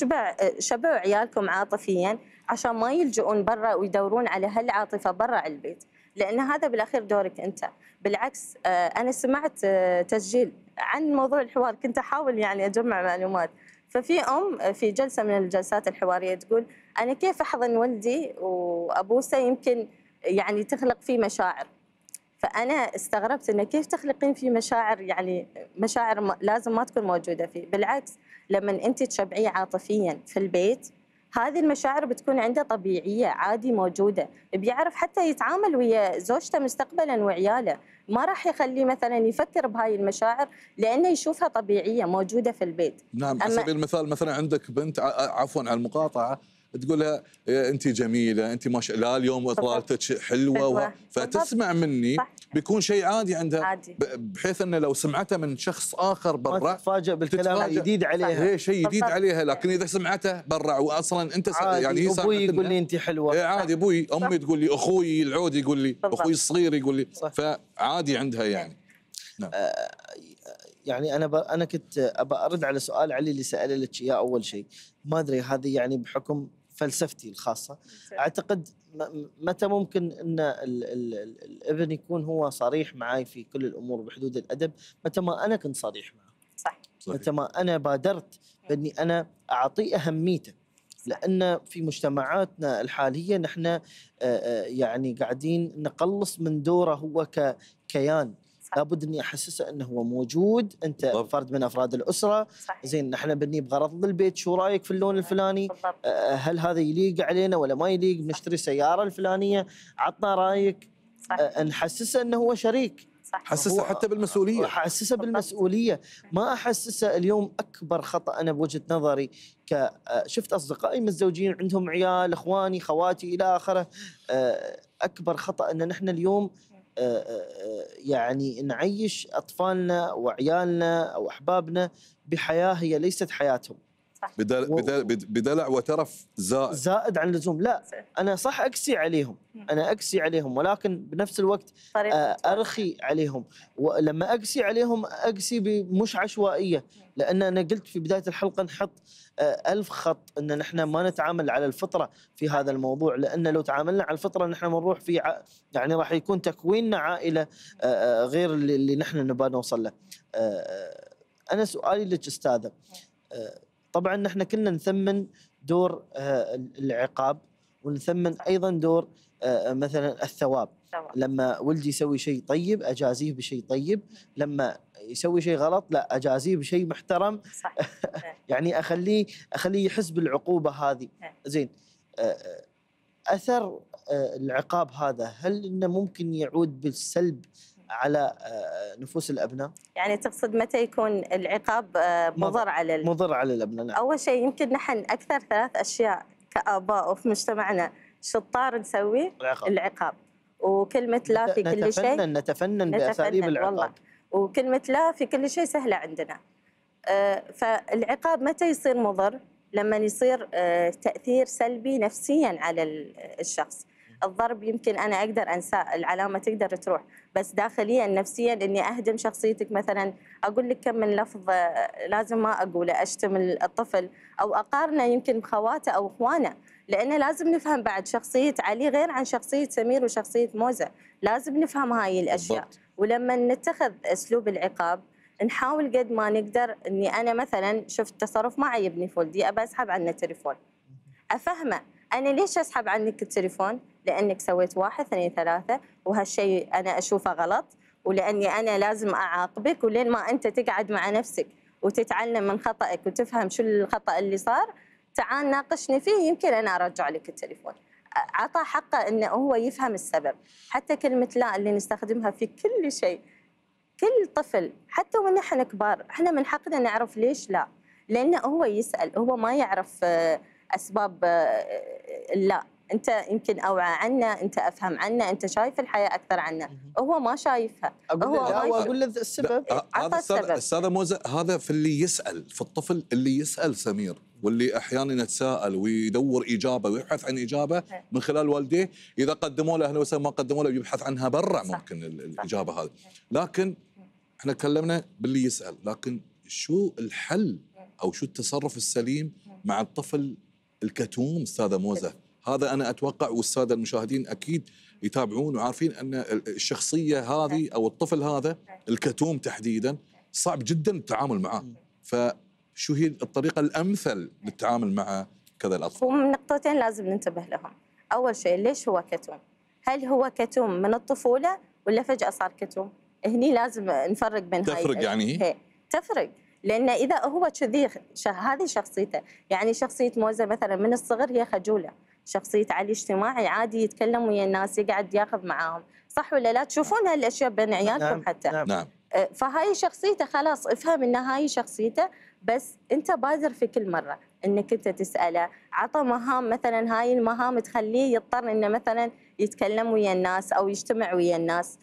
شبعوا عيالكم عاطفيا عشان ما يلجؤون برا ويدورون على هالعاطفه برا البيت، لان هذا بالاخير دورك انت. بالعكس، انا سمعت تسجيل عن موضوع الحوار، كنت احاول يعني اجمع معلومات. ففي في جلسه من الجلسات الحواريه تقول انا كيف احضن ولدي وابوسه يمكن يعني تخلق فيه مشاعر. فانا استغربت انه كيف تخلقين فيه مشاعر، يعني مشاعر لازم ما تكون موجوده فيه. بالعكس، لما انت تشبعيه عاطفيا في البيت، هذه المشاعر بتكون عنده طبيعيه عادي موجوده، بيعرف حتى يتعامل ويا زوجته مستقبلا وعياله. ما راح يخليه مثلا يفكر بهاي المشاعر، لانه يشوفها طبيعيه موجوده في البيت. نعم. على سبيل المثال مثلا عندك بنت، عفوا على المقاطعه، تقولها انت جميله، انت ما شاء الله اليوم اطلالتك حلوه، فتسمع مني صح. بيكون شيء عادي عندها عادي. بحيث انه لو سمعته من شخص اخر برا تتفاجئ بالكلام الجديد عليها. هي شيء جديد عليها، لكن اذا سمعته برا واصلا انت يعني هي ابوي يقول لي انت حلوه، عادي. ابوي امي تقول لي، اخوي العود يقول لي، اخوي الصغير يقول لي، فعادي عندها يعني. نعم. يعني انا كنت ابى ارد على سؤال علي اللي سأل لك اياه اول شيء. ما ادري هذه يعني بحكم فلسفتي الخاصه، اعتقد متى ممكن ان الابن يكون هو صريح معي في كل الامور بحدود الادب؟ متى ما انا كنت صريح معه. صح. متى ما انا بادرت باني انا اعطيه اهميته، لان في مجتمعاتنا الحاليه نحن يعني قاعدين نقلص من دوره هو ككيان. لابد اني احسسه انه هو موجود، انت فرد من افراد الاسره. صحيح. زين، نحن بني بغرض البيت، شو رايك في اللون الفلاني؟ هل هذا يليق علينا ولا ما يليق؟ بنشتري السياره الفلانيه، عطنا رايك. نحسسه انه هو شريك. حسسه حتى بالمسؤوليه، احسسه بالمسؤوليه. ما احسسه. اليوم اكبر خطا انا بوجهه نظري، شفت اصدقائي متزوجين عندهم عيال، اخواني، خواتي الى اخره، اكبر خطا ان نحن اليوم يعني نعيش أطفالنا وعيالنا أو أحبابنا بحياة هي ليست حياتهم. بدلع وترف زائد عن اللزوم. لا، أنا صح أقسي عليهم، ولكن بنفس الوقت أرخي عليهم. ولما أقسي عليهم أقسي مش عشوائية، لأن أنا قلت في بداية الحلقة نحط 1000 خط أن نحن ما نتعامل على الفطرة في هذا الموضوع، لأن لو تعاملنا على الفطرة نحن بنروح في يعني راح يكون تكويننا عائلة غير اللي نحن نبغى نوصل له. أنا سؤالي لك أستاذة، طبعا نحن كنا نثمن دور العقاب، ونثمن أيضا دور مثلا الثواب. لما ولدي يسوي شيء طيب أجازيه بشيء طيب، لما يسوي شيء غلط لا أجازيه بشيء محترم. صح. يعني أخليه يحس بالعقوبة هذه. زين، أثر العقاب هذا هل إنه ممكن يعود بالسلب على نفوس الأبناء؟ يعني تقصد متى يكون العقاب مضر على مضر على الأبناء؟ نعم. أول شيء يمكن نحن أكثر 3 أشياء كآباء وفي مجتمعنا شطار نسوي العقاب. وكلمة لا في كل شيء، نتفنن بأساليب العقاب والله. وكلمة لا في كل شيء سهلة عندنا. فالعقاب متى يصير مضر؟ لما يصير تأثير سلبي نفسيا على الشخص. الضرب يمكن أنا أقدر أنساه، العلامة تقدر تروح، بس داخليا نفسيا إني أهدم شخصيتك، مثلا أقول لك كم من لفظ لازم ما أقوله، أشتم الطفل أو أقارنه يمكن بخواته أو إخوانه، لأنه لازم نفهم بعد شخصية علي غير عن شخصية سمير وشخصية موزة، لازم نفهم هاي الأشياء بالضبط. ولما نتخذ أسلوب العقاب نحاول قد ما نقدر إني أنا مثلا شفت تصرف ما عيبني في ولدي أبى أسحب عنه التليفون، أفهمه أنا ليش أسحب عنك التليفون؟ لأنك سويت 1 2 3 وهالشيء أنا أشوفه غلط، ولأني أنا لازم أعاقبك، ولين ما أنت تقعد مع نفسك وتتعلم من خطأك وتفهم شو الخطأ اللي صار، تعال ناقشني فيه يمكن أنا أرجع لك التليفون. عطى حقه إنه هو يفهم السبب. حتى كلمة لا اللي نستخدمها في كل شيء، كل طفل حتى ونحن كبار احنا من حقنا نعرف ليش لا، لأنه هو يسأل، هو ما يعرف أسباب لا. أنت يمكن أوعى عنه، أنت أفهم عنه، أنت شايف الحياة أكثر عنه، هو ما شايفها. أقول له السبب. هذا أستاذة موزة، هذا في اللي يسأل، في الطفل اللي يسأل سمير، واللي أحيانا يتساءل ويدور إجابة ويبحث عن إجابة من خلال والديه. إذا قدموا له أهلا وسهلا، ما قدموا له يبحث عنها برا ممكن الإجابة هذه. لكن احنا تكلمنا باللي يسأل، لكن شو الحل أو شو التصرف السليم مع الطفل الكتوم أستاذة موزة؟ هذا أنا أتوقع والسادة المشاهدين أكيد يتابعون وعارفين أن الشخصية هذه أو الطفل هذا الكتوم تحديدا صعب جدا التعامل معه. فشو هي الطريقة الأمثل للتعامل مع كذا الأطفال؟ ومن نقطتين لازم ننتبه لهم. أول شيء ليش هو كتوم؟ هل هو كتوم من الطفولة ولا فجأة صار كتوم؟ هني لازم نفرق بين هاي. تفرق يعني؟ هي تفرق، لأن إذا هو كذي هذه شخصيته، يعني شخصية موزة مثلا من الصغر هي خجولة، شخصية علي اجتماعي عادي، يتكلم ويا الناس، يقعد ياخذ معاهم، صح ولا لا؟ تشوفون هالاشياء بين عيالكم؟ نعم. حتى نعم. فهاي شخصيته، خلاص افهم ان هاي شخصيته، بس انت بادر في كل مره انك انت تساله، عطى مهام مثلا، هاي المهام تخليه يضطر انه مثلا يتكلم ويا الناس او يجتمع ويا الناس،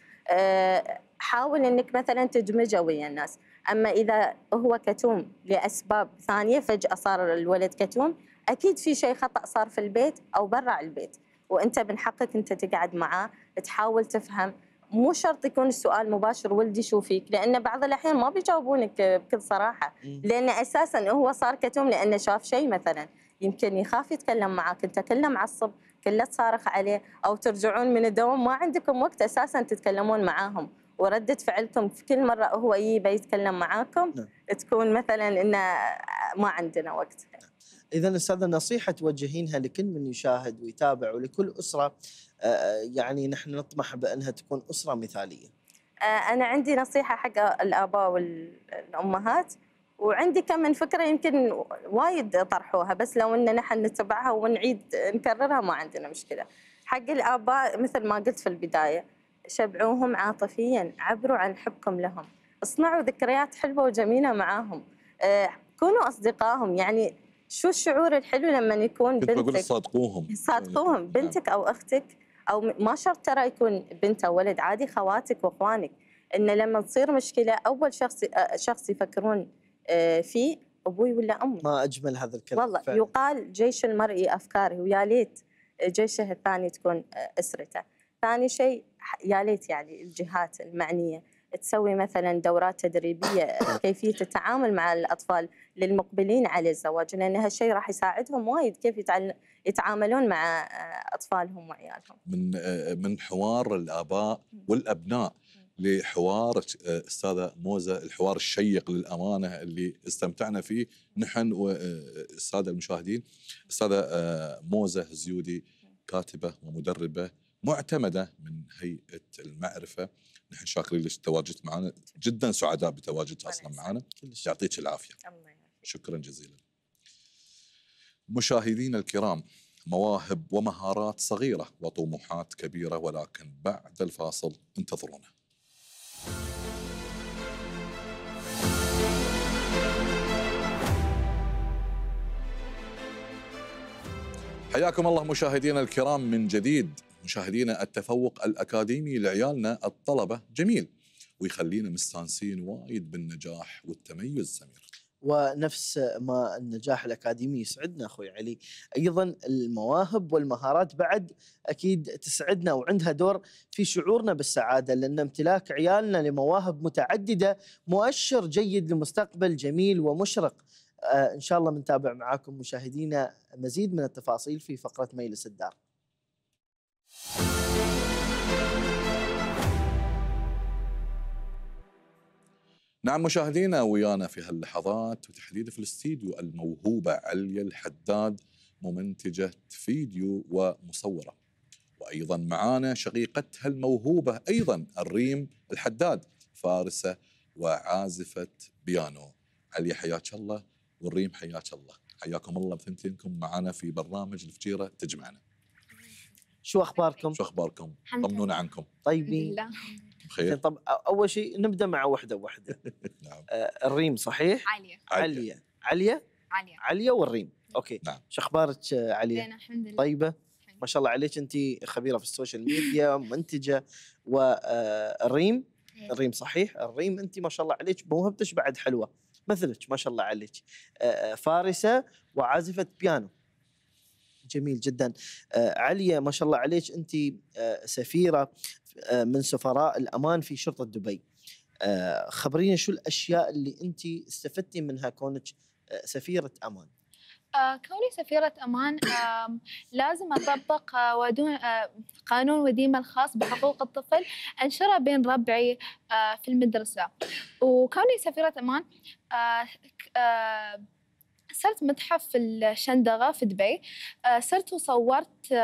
حاول انك مثلا تدمجه ويا الناس. اما اذا هو كتوم لاسباب ثانيه، فجاه صار الولد كتوم، أكيد في شيء خطأ صار في البيت أو برا البيت، وأنت من حقك أنت تقعد معاه تحاول تفهم. مو شرط يكون السؤال مباشر ولدي شو فيك، لأن بعض الأحيان ما بيجاوبونك بكل صراحة، لأن أساساً هو صار كتوم لأنه شاف شيء مثلاً، يمكن يخاف يتكلم معك، أنت كله معصب، كله تصارخ عليه، أو ترجعون من الدوام ما عندكم وقت أساساً تتكلمون معاهم، وردة فعلكم في كل مرة هو يبي يتكلم معاكم تكون مثلاً إنه ما عندنا وقت. إذا أستاذة، نصيحة توجهينها لكل من يشاهد ويتابع ولكل أسرة، يعني نحن نطمح بأنها تكون أسرة مثالية. أنا عندي نصيحة حق الآباء والأمهات، وعندي كم من فكرة يمكن وايد طرحوها، بس لو إن نحن نتبعها ونعيد نكررها ما عندنا مشكلة. حق الآباء مثل ما قلت في البداية، شبعوهم عاطفياً، عبروا عن حبكم لهم، اصنعوا ذكريات حلوة وجميلة معاهم، كونوا أصدقائهم. يعني شو الشعور الحلو لما يكون بنتك، صادقوهم، بنتك أو أختك، أو ما شرط ترى يكون بنت أو ولد، عادي خواتك وأخوانك، إن لما تصير مشكلة أول شخص يفكرون فيه أبوي ولا أمي. ما أجمل هذا الكلام والله فعلا. يقال جيش المرء أفكاره، ويا ليت جيشه الثاني تكون أسرته. ثاني شيء يا ليت يعني الجهات المعنية تسوي مثلا دورات تدريبية كيفية التعامل مع الأطفال للمقبلين على الزواج، لأن هالشيء راح يساعدهم وايد كيف يتعاملون مع أطفالهم وعيالهم. من حوار الآباء والأبناء لحوار أستاذة موزة، الحوار الشيق للأمانة اللي استمتعنا فيه نحن والسادة المشاهدين. أستاذة موزة الزيودي، كاتبة ومدربة معتمدة من هيئة المعرفة. نحن شاكرين لك تواجدت معنا، جدا سعداء بتواجدك أصلا معنا، يعطيك العافية. شكرا جزيلا. مشاهدينا الكرام، مواهب ومهارات صغيرة وطموحات كبيرة، ولكن بعد الفاصل انتظرونا. حياكم الله مشاهدينا الكرام من جديد. مشاهدينا، التفوق الأكاديمي لعيالنا الطلبة جميل ويخلينا مستانسين وايد بالنجاح والتميز سمير. ونفس ما النجاح الأكاديمي يسعدنا أخوي علي، أيضا المواهب والمهارات بعد أكيد تسعدنا وعندها دور في شعورنا بالسعادة، لأن امتلاك عيالنا لمواهب متعددة مؤشر جيد لمستقبل جميل ومشرق. إن شاء الله بنتابع معاكم مشاهدينا مزيد من التفاصيل في فقرة مجلس الدار. نعم مشاهدينا، ويانا في هاللحظات وتحديدا في الاستديو الموهوبة عليا الحداد، ممنتجة فيديو ومصورة، وأيضا معانا شقيقتها الموهوبة أيضا الريم الحداد، فارسة وعازفة بيانو. عليا حياك الله، والريم حياك الله، حياكم الله بثنتينكم معنا في برنامج الفجيرة تجمعنا. شو أخباركم؟ شو أخباركم؟ طمنونا عنكم. طيبين بخير. طب أول شيء نبدأ مع وحدة. نعم. الريم صحيح؟ عليا والريم. أوكي. نعم. شو أخبارك عليا؟ الحمد لله. طيبة؟ ما شاء الله عليك، أنت خبيرة في السوشيال ميديا، منتجة. والريم الريم صحيح؟ الريم أنت ما شاء الله عليك موهبتك بعد حلوة مثلك ما شاء الله عليك، فارسة وعازفة بيانو. جميل جدا. عليا ما شاء الله عليك أنت سفيرة من سفراء الأمان في شرطة دبي. خبرينا شو الأشياء اللي أنت استفدتي منها كونك سفيرة أمان؟ كوني سفيرة أمان لازم أطبق قانون وديمة الخاص بحقوق الطفل، أنشره بين ربعي في المدرسة. وكوني سفيرة أمان صرت متحف في الشندقة في دبي، صرت وصورت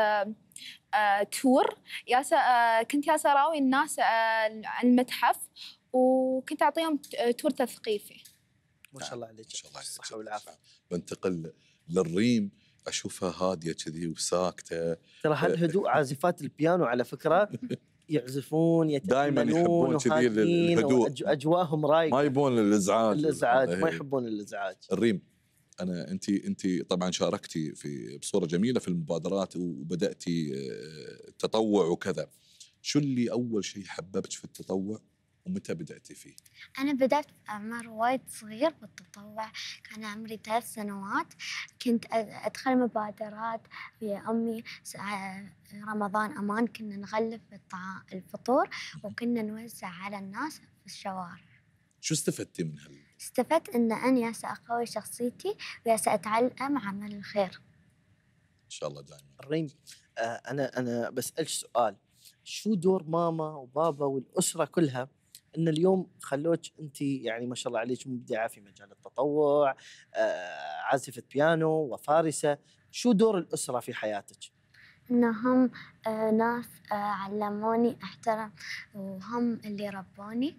تور كنت ياسا راوي الناس عن المتحف، وكنت أعطيهم تور تثقيفي. ما شاء الله عليك، ما شاء الله عليك. الصحة والعافية. بنتقل للريم، أشوفها هادية كذي وساكتة. ترى هالهدوء عازفات البيانو على فكرة يعزفون دائما يحبون كذي الهدوء، أجواهم رايقة، ما يبون الإزعاج ما يحبون الإزعاج. الريم، انت طبعا شاركتي بصوره جميله في المبادرات وبداتي تطوع وكذا. شو اللي اول شيء حببك في التطوع ومتى بداتي فيه؟ انا بدات اعمار وايد صغير بالتطوع، كان عمري 3 سنوات. كنت ادخل مبادرات ويا امي. رمضان امان كنا نغلف الفطور وكنا نوزع على الناس في الشوارع. شو استفدتي من استفدت ان انا ساقوي شخصيتي وساتعلم عمل الخير ان شاء الله دائما. الريم، انا بسالك سؤال، شو دور ماما وبابا والاسره كلها ان اليوم خلوك انت يعني ما شاء الله عليك مبدعه في مجال التطوع، عازفه بيانو وفارسه، شو دور الاسره في حياتك؟ انهم ناس علموني احترم، وهم اللي ربوني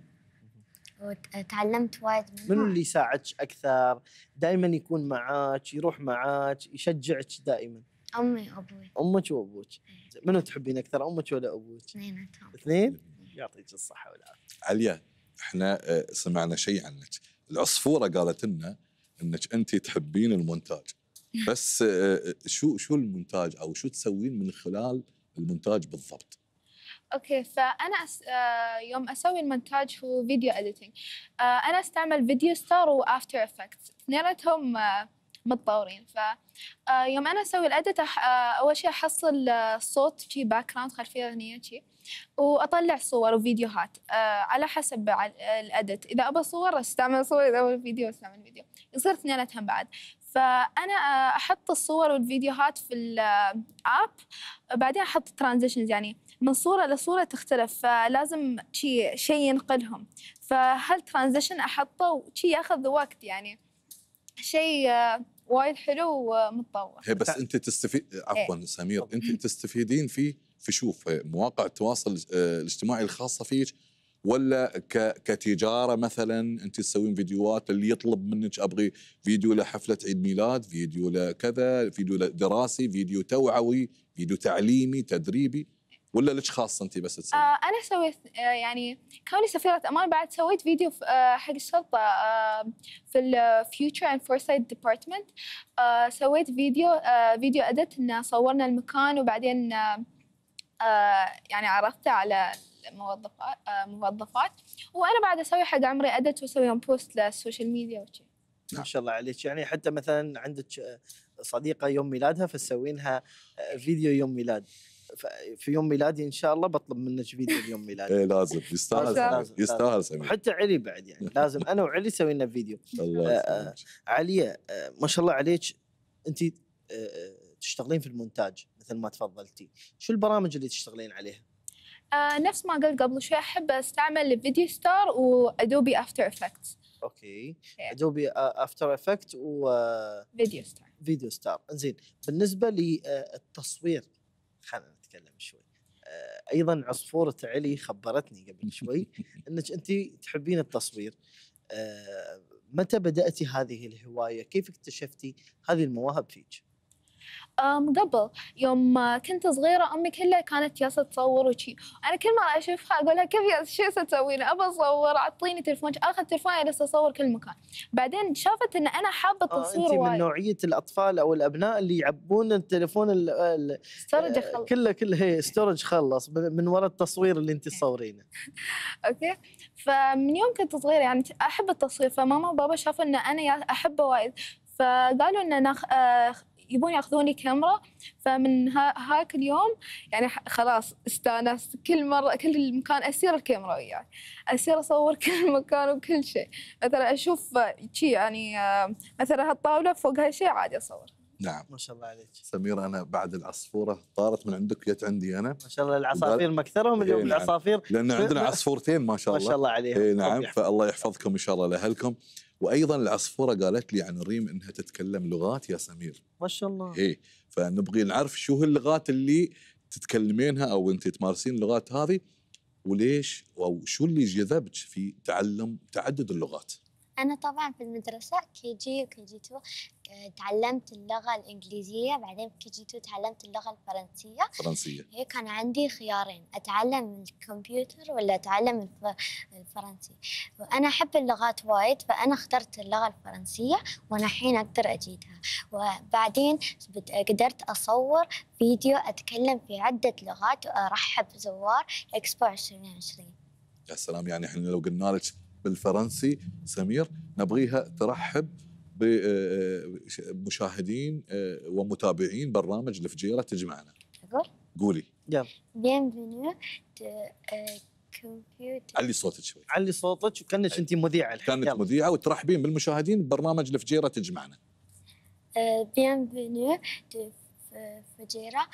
وتعلمت وايد منهم. منو اللي يساعدك اكثر؟ دائما يكون معاك، يروح معاك، يشجعك دائما؟ امي وابوي. امك وابوك. منو تحبين اكثر، امك ولا ابوك؟ اثنين. يعطيك الصحه والعافيه. عليا، احنا سمعنا شيء عنك، العصفوره قالت لنا انك انت تحبين المونتاج، بس شو المونتاج او شو تسوين من خلال المونتاج بالضبط؟ اوكي، فانا يوم اسوي المونتاج هو فيديو اديتنج، انا استعمل فيديو ستار وافتر افكتس، اثنيناتهم متطورين. يوم انا اسوي الاديت اول شيء احصل صوت شي باك جراوند، خلفيه اغنيه شي، واطلع صور وفيديوهات على حسب الاديت. اذا ابى صور استعمل صور، اذا ابى فيديو استعمل فيديو، يصير اثنيناتهم بعد. فانا احط الصور والفيديوهات في الاب، بعدين احط ترانزيشنز، يعني من صوره لصوره تختلف، فلازم شيء ينقلهم، فهالترانزيشن احطه وشي ياخذ وقت، يعني شيء وايد حلو ومتطور. هي بس انت تستفيد، عفوا سمير، انت تستفيدين فيه في شوف مواقع التواصل الاجتماعي الخاصه فيك، ولا كتجاره مثلا انت تسوين فيديوهات اللي يطلب منك ابغي فيديو لحفله عيد ميلاد، فيديو لكذا، فيديو دراسي، فيديو توعوي، فيديو تعليمي تدريبي، ولا لك خاصه انت بس تسوي؟ انا سويت يعني كوني سفيره امان بعد سويت فيديو حق الشرطه في الفيوتشر اند فورسايت ديبارتمنت. سويت فيديو ادت ان صورنا المكان، وبعدين يعني عرضته على موظفات، وانا بعد اسوي حق عمري ادت واسوي يوم بوست للسوشيال ميديا وشي. ما شاء الله عليك. يعني حتى مثلا عندك صديقه يوم ميلادها فسوينها فيديو يوم ميلاد، في يوم ميلادي ان شاء الله بطلب منك فيديو اليوم ميلادي. ايه لازم، يستاهل، يستاهل سمير. وحتى علي بعد يعني لازم انا وعلي سوينا فيديو. عليا ما شاء الله عليك، انت تشتغلين في المونتاج مثل ما تفضلتي، شو البرامج اللي تشتغلين عليها؟ نفس ما قلت قبل شوي، احب استعمل فيديو ستار وادوبي افتر افكتس. اوكي، ادوبي افتر افكت فيديو ستار. انزين، بالنسبه للتصوير خلينا نتكلم شوي. ايضا عصفوره علي خبرتني قبل شوي انك انت تحبين التصوير. متى بداتي هذه الهوايه؟ كيف اكتشفتي هذه المواهب فيك؟ قبل يوم كنت صغيرة أمي كلها كانت جالسة تصور وشي، أنا كل مرة أشوفها أقول لها كيف شو تسوين؟ أبى أصور، أعطيني تلفون. أخذ تلفوني جالسة أصور كل مكان. بعدين شافت إن أنا حابة التصوير وايد. أنت من نوعية الأطفال أو الأبناء اللي يعبون التلفون ستورج كله هي ستورج خلص من وراء التصوير اللي أنت تصورينه. أوكي، فمن يوم كنت صغيرة يعني أحب التصوير، فماما وبابا شافوا إن أنا أحبه وايد، فقالوا إن يبون ياخذوني كاميرا. فمن هاك اليوم يعني خلاص استانست، كل مرة كل مكان أسير الكاميرا وياي، أسير أصور كل مكان وكل شيء. مثلا أشوف شيء يعني مثلا هالطاولة فوقها شيء عادي أصور. نعم، ما شاء الله عليك سمير. أنا بعد العصفورة طارت من عندك جت عندي أنا. ما شاء الله العصافير مكثرهم اليوم. نعم. العصافير لأن عندنا عصفورتين ما شاء الله. ما شاء الله عليهم. إيه نعم، فالله يحفظكم إن شاء الله لأهلكم. وأيضا العصفورة قالت لي عن ريم إنها تتكلم لغات يا سمير. ما شاء الله. إيه، فنبغي نعرف شو اللغات اللي تتكلمينها أو أنت تمارسين اللغات هذه، وليش أو شو اللي جذبك في تعلم تعدد اللغات؟ أنا طبعاً في المدرسة KG و KG2 تعلمت اللغة الإنجليزية، بعدين في KG2 تعلمت اللغة الفرنسية. هي كان عندي خيارين، أتعلم الكمبيوتر ولا أتعلم الفرنسي، وأنا أحب اللغات وايد، فأنا اخترت اللغة الفرنسية وأنا الحين أقدر أجيدها. وبعدين قدرت أصور فيديو أتكلم في عدة لغات وأرحب زوار إكسبو 2020. يا سلام، يعني احنا لو قلنا لك بالفرنسي سمير نبغيها ترحب بمشاهدين ومتابعين برنامج الفجيرة تجمعنا. قولي. يلا. Bienvenue de computer. علي صوتك شوي. علي صوتك وكأنك انت مذيعة الحين. كانت مذيعة وترحبين بالمشاهدين ببرنامج الفجيرة تجمعنا. Bienvenue de فجيرة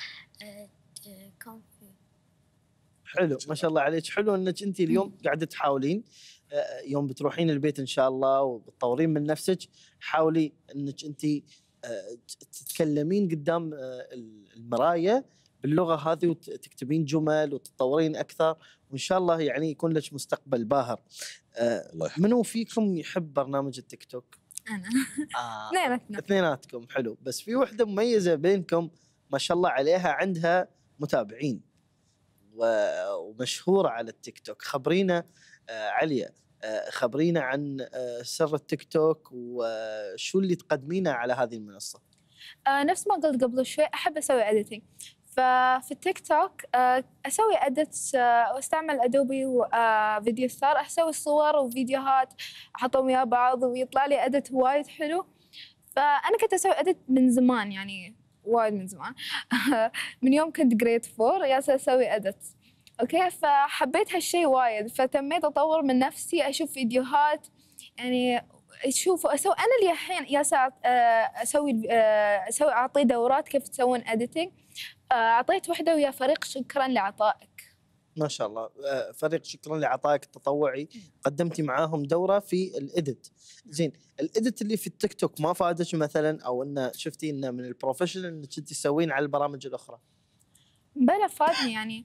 حلو، ما شاء الله عليك. حلو انك انت اليوم قاعده تحاولين، يوم بتروحين البيت ان شاء الله وبتطورين من نفسك، حاولي انك انت تتكلمين قدام المرايه باللغه هذه وتكتبين جمل وتتطورين اكثر، وان شاء الله يعني يكون لك مستقبل باهر. منو فيكم يحب برنامج التيك توك؟ انا. اثنيناتكم. حلو، بس في وحده مميزه بينكم ما شاء الله عليها، عندها متابعين ومشهورة على التيك توك. خبرينا عليا، خبرينا عن سر التيك توك وشو اللي تقدمينه على هذه المنصة. نفس ما قلت قبل شوي، أحب أسوي editing. ففي التيك توك أسوي edits واستعمل أدوبي وفيديو ستار، أسوي صور وفيديوهات أحطهم ويا بعض ويطلع لي edit وايد حلو. فأنا كنت أسوي edit من زمان، يعني وايد من زمان من يوم كنت جريد 4 جالسة أسوي edit. أوكي، فحبيت هالشيء وايد، فتميت أطور من نفسي، أشوف فيديوهات يعني أسوي أنا اللي الحين جالسة أسوي أعطي دورات كيف تسوون editing. أعطيت وحدة ويا فريق شكراً لعطائك. ما شاء الله. فريق شكرا لعطائك التطوعي، قدمتي معاهم دوره في الاديت. زين، الاديت اللي في التيك توك ما فادك مثلا، او انه شفتي انه من البروفيشنال انك انت تسوين على البرامج الاخرى؟ بلا فادني يعني.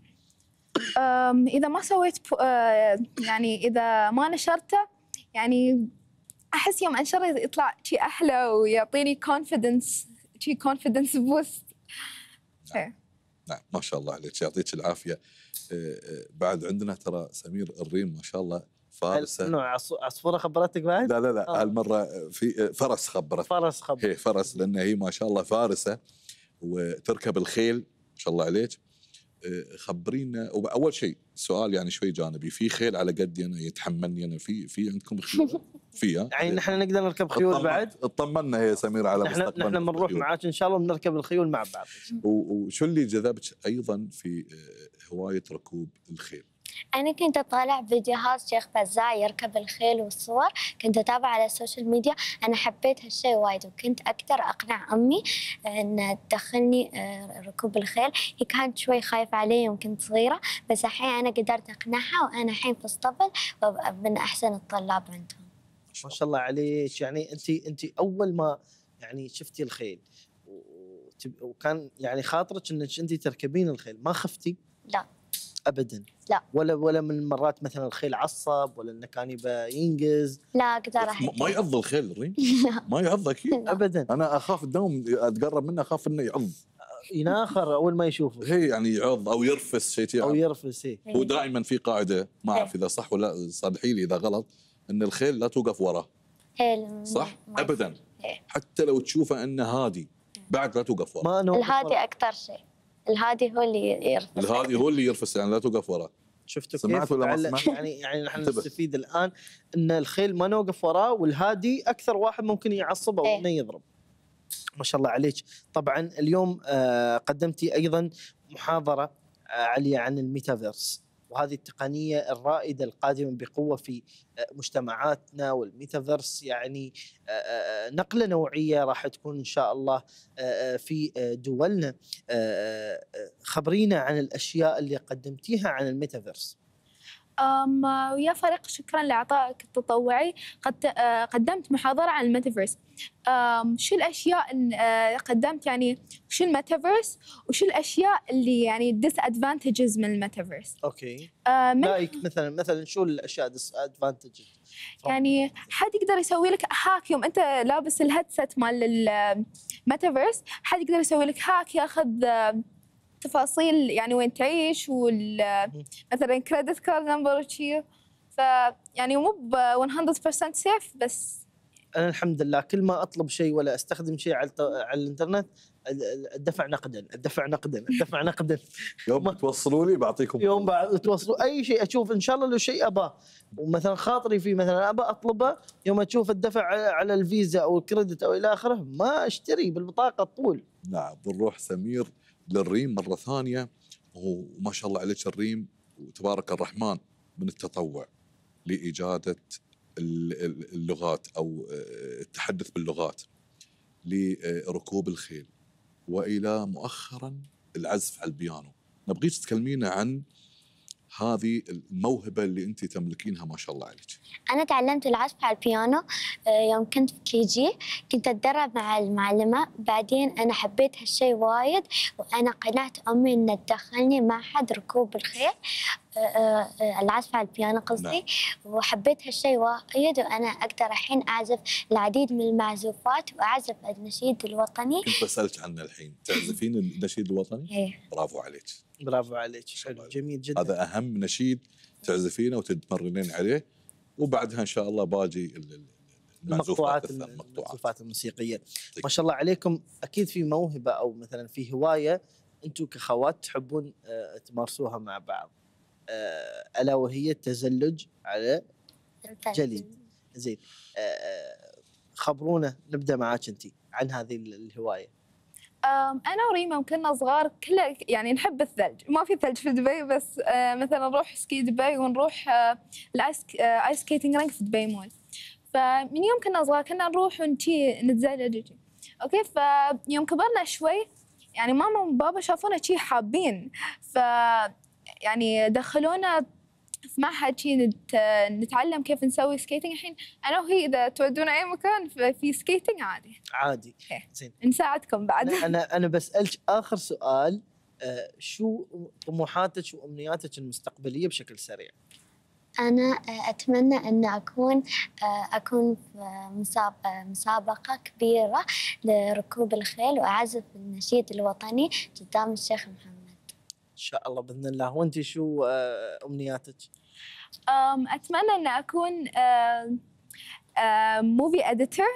اذا ما سويت يعني اذا ما نشرته يعني احس يوم انشره يطلع شيء احلى ويعطيني كونفيدنس بوست. نعم ما شاء الله عليك، يعطيك العافيه. بعد عندنا ترى سمير الريم ما شاء الله فارسه. نوع عصفوره خبرتك بعد؟ لا هالمره في فرس خبرت. هي فرس، لان هي ما شاء الله فارسه وتركب الخيل ما شاء الله عليك. خبرينا اول شيء سؤال يعني شوي جانبي، في خيل على قدي انا يتحملني انا؟ في عندكم خيول؟ فيها يعني نحن نقدر نركب خيول بعد؟ اطمنا يا سمير على مستقبل. نحن بنروح معاك ان شاء الله بنركب الخيول مع بعض. وشو اللي جذبك ايضا في هوايه ركوب الخيل؟ أنا كنت أطالع فيديوهات شيخ فزاع يركب الخيل والصور، كنت أتابع على السوشيال ميديا. أنا حبيت هالشيء وايد، وكنت أقدر أقنع أمي أن تدخلني ركوب الخيل. هي كانت شوي خايفة علي يوم كنت صغيرة، بس الحين أنا قدرت أقنعها، وأنا الحين في الاسطبل من أحسن الطلاب عندهم. ما شاء الله عليك. يعني أنت أول ما يعني شفتي الخيل وكان يعني خاطرك أنك أنت تركبين الخيل، ما خفتي؟ لا ابدا. لا. ولا من المرات مثلا الخيل عصب ولا انه كان يبى ينقز؟ لا اقدر ما يعض الخيل الريم؟ ما يعض اكيد ابدا. انا اخاف الدوم اتقرب منه، اخاف انه يعض، يناخر اول ما يشوفه. هي يعني يعض او يرفس شيء او يرفس. هو دائما في قاعده ما اعرف اذا صح ولا، صلحي لي اذا غلط، ان الخيل لا توقف وراه. صح؟ ابدا. حتى لو تشوفه انه هادي بعد لا توقف وراه. الهادي اكثر شيء، الهادي هو اللي يرفس. الهادي هو اللي يرفس، يعني لا توقف وراه. شفتوا سمعت كيف؟ ولا ما سمعت؟ يعني نحن نستفيد الان ان الخيل ما نوقف وراه، والهادي اكثر واحد ممكن يعصب او انه يضرب. ما شاء الله عليك. طبعا اليوم قدمتي ايضا محاضره عليا عن الميتافيرس، وهذه التقنيه الرائده القادمه بقوه في مجتمعاتنا، والميتافيرس يعني نقله نوعيه راح تكون ان شاء الله في دولنا. خبرينا عن الاشياء اللي قدمتيها عن الميتافيرس. ويا فريق شكرا لعطائك التطوعي، قدمت محاضرة عن الميتافيرس. شو الأشياء اللي قدمت يعني شو الميتافيرس، وشو الأشياء اللي يعني ديس ادفانتجز من الميتافيرس. اوكي. لايك مثلا شو الأشياء ديس ادفانتجز؟ يعني حد يقدر يسوي لك هاك يوم أنت لابس الهيدسет مال الميتافيرس، حد يقدر يسوي لك هاك، ياخذ تفاصيل يعني وين تعيش، مثلا كريدت كارد نمبر وشي. فيعني مو ب 100% سيف، بس انا الحمد لله كل ما اطلب شيء ولا استخدم شيء على الانترنت الدفع نقدا. يوم توصلوا لي بعطيكم، يوم توصلوا اي شيء اشوف ان شاء الله لو شيء اباه ومثلا خاطري فيه مثلا ابى اطلبه، يوم اشوف الدفع على الفيزا او الكريدت او الى اخره ما اشتري بالبطاقه الطول. نعم. بنروح سمير للريم مرة ثانية، وما شاء الله عليك الريم وتبارك الرحمن من التطوع لإجادة اللغات أو التحدث باللغات، لركوب الخيل، وإلى مؤخرا العزف على البيانو. نبغيك تكلمينا عن هذه الموهبة اللي أنت تملكينها ما شاء الله عليك. أنا تعلمت العزف على البيانو يوم كنت في KG، كنت أتدرب مع المعلمة. بعدين أنا حبيت هالشيء وايد، وأنا قنعت أمي إن تدخلني معهد ركوب الخيل، العزف على البيانو قصدي. نعم. وحبيت هالشيء وايد، وأنا أقدر الحين أعزف العديد من المعزوفات، وأعزف النشيد الوطني. كنت بسألك عنه الحين، تعزفين النشيد الوطني؟ برافو عليك. برافو عليك، حلو جميل جدا. هذا أهم نشيد تعزفينه وتتمرنين عليه، وبعدها إن شاء الله باجي المقطوعات الموسيقية. ما شاء الله عليكم. أكيد في موهبة أو مثلا في هواية أنتم كخوات تحبون تمارسوها مع بعض، ألا وهي التزلج على الجليد. زين، خبرونا، نبدأ معاك أنت عن هذه الهواية. أنا وريما كنا صغار كله يعني نحب الثلج. ما في ثلج في دبي، بس مثلا نروح سكي دبي، ونروح الآيس سكيتنج رينك في دبي مول. فمن يوم كنا صغار كنا نروح ونشي نتزلج. أوكي، فيوم كبرنا شوي يعني ماما وبابا شافونا شي حابين، يعني دخلونا في معهد شي نتعلم كيف نسوي سكيتنج. الحين أنا وهي إذا تودونا أي مكان في سكيتنج عادي. زين، نساعدكم بعد. أنا بسألك آخر سؤال، شو طموحاتك وأمنياتك المستقبلية بشكل سريع؟ أنا أتمنى أن أكون في مسابقة كبيرة لركوب الخيل وأعزف النشيد الوطني قدام الشيخ محمد. إن شاء الله بإذن الله. وأنت شو أمنياتك؟ أتمنى أن أكون موفي إديتور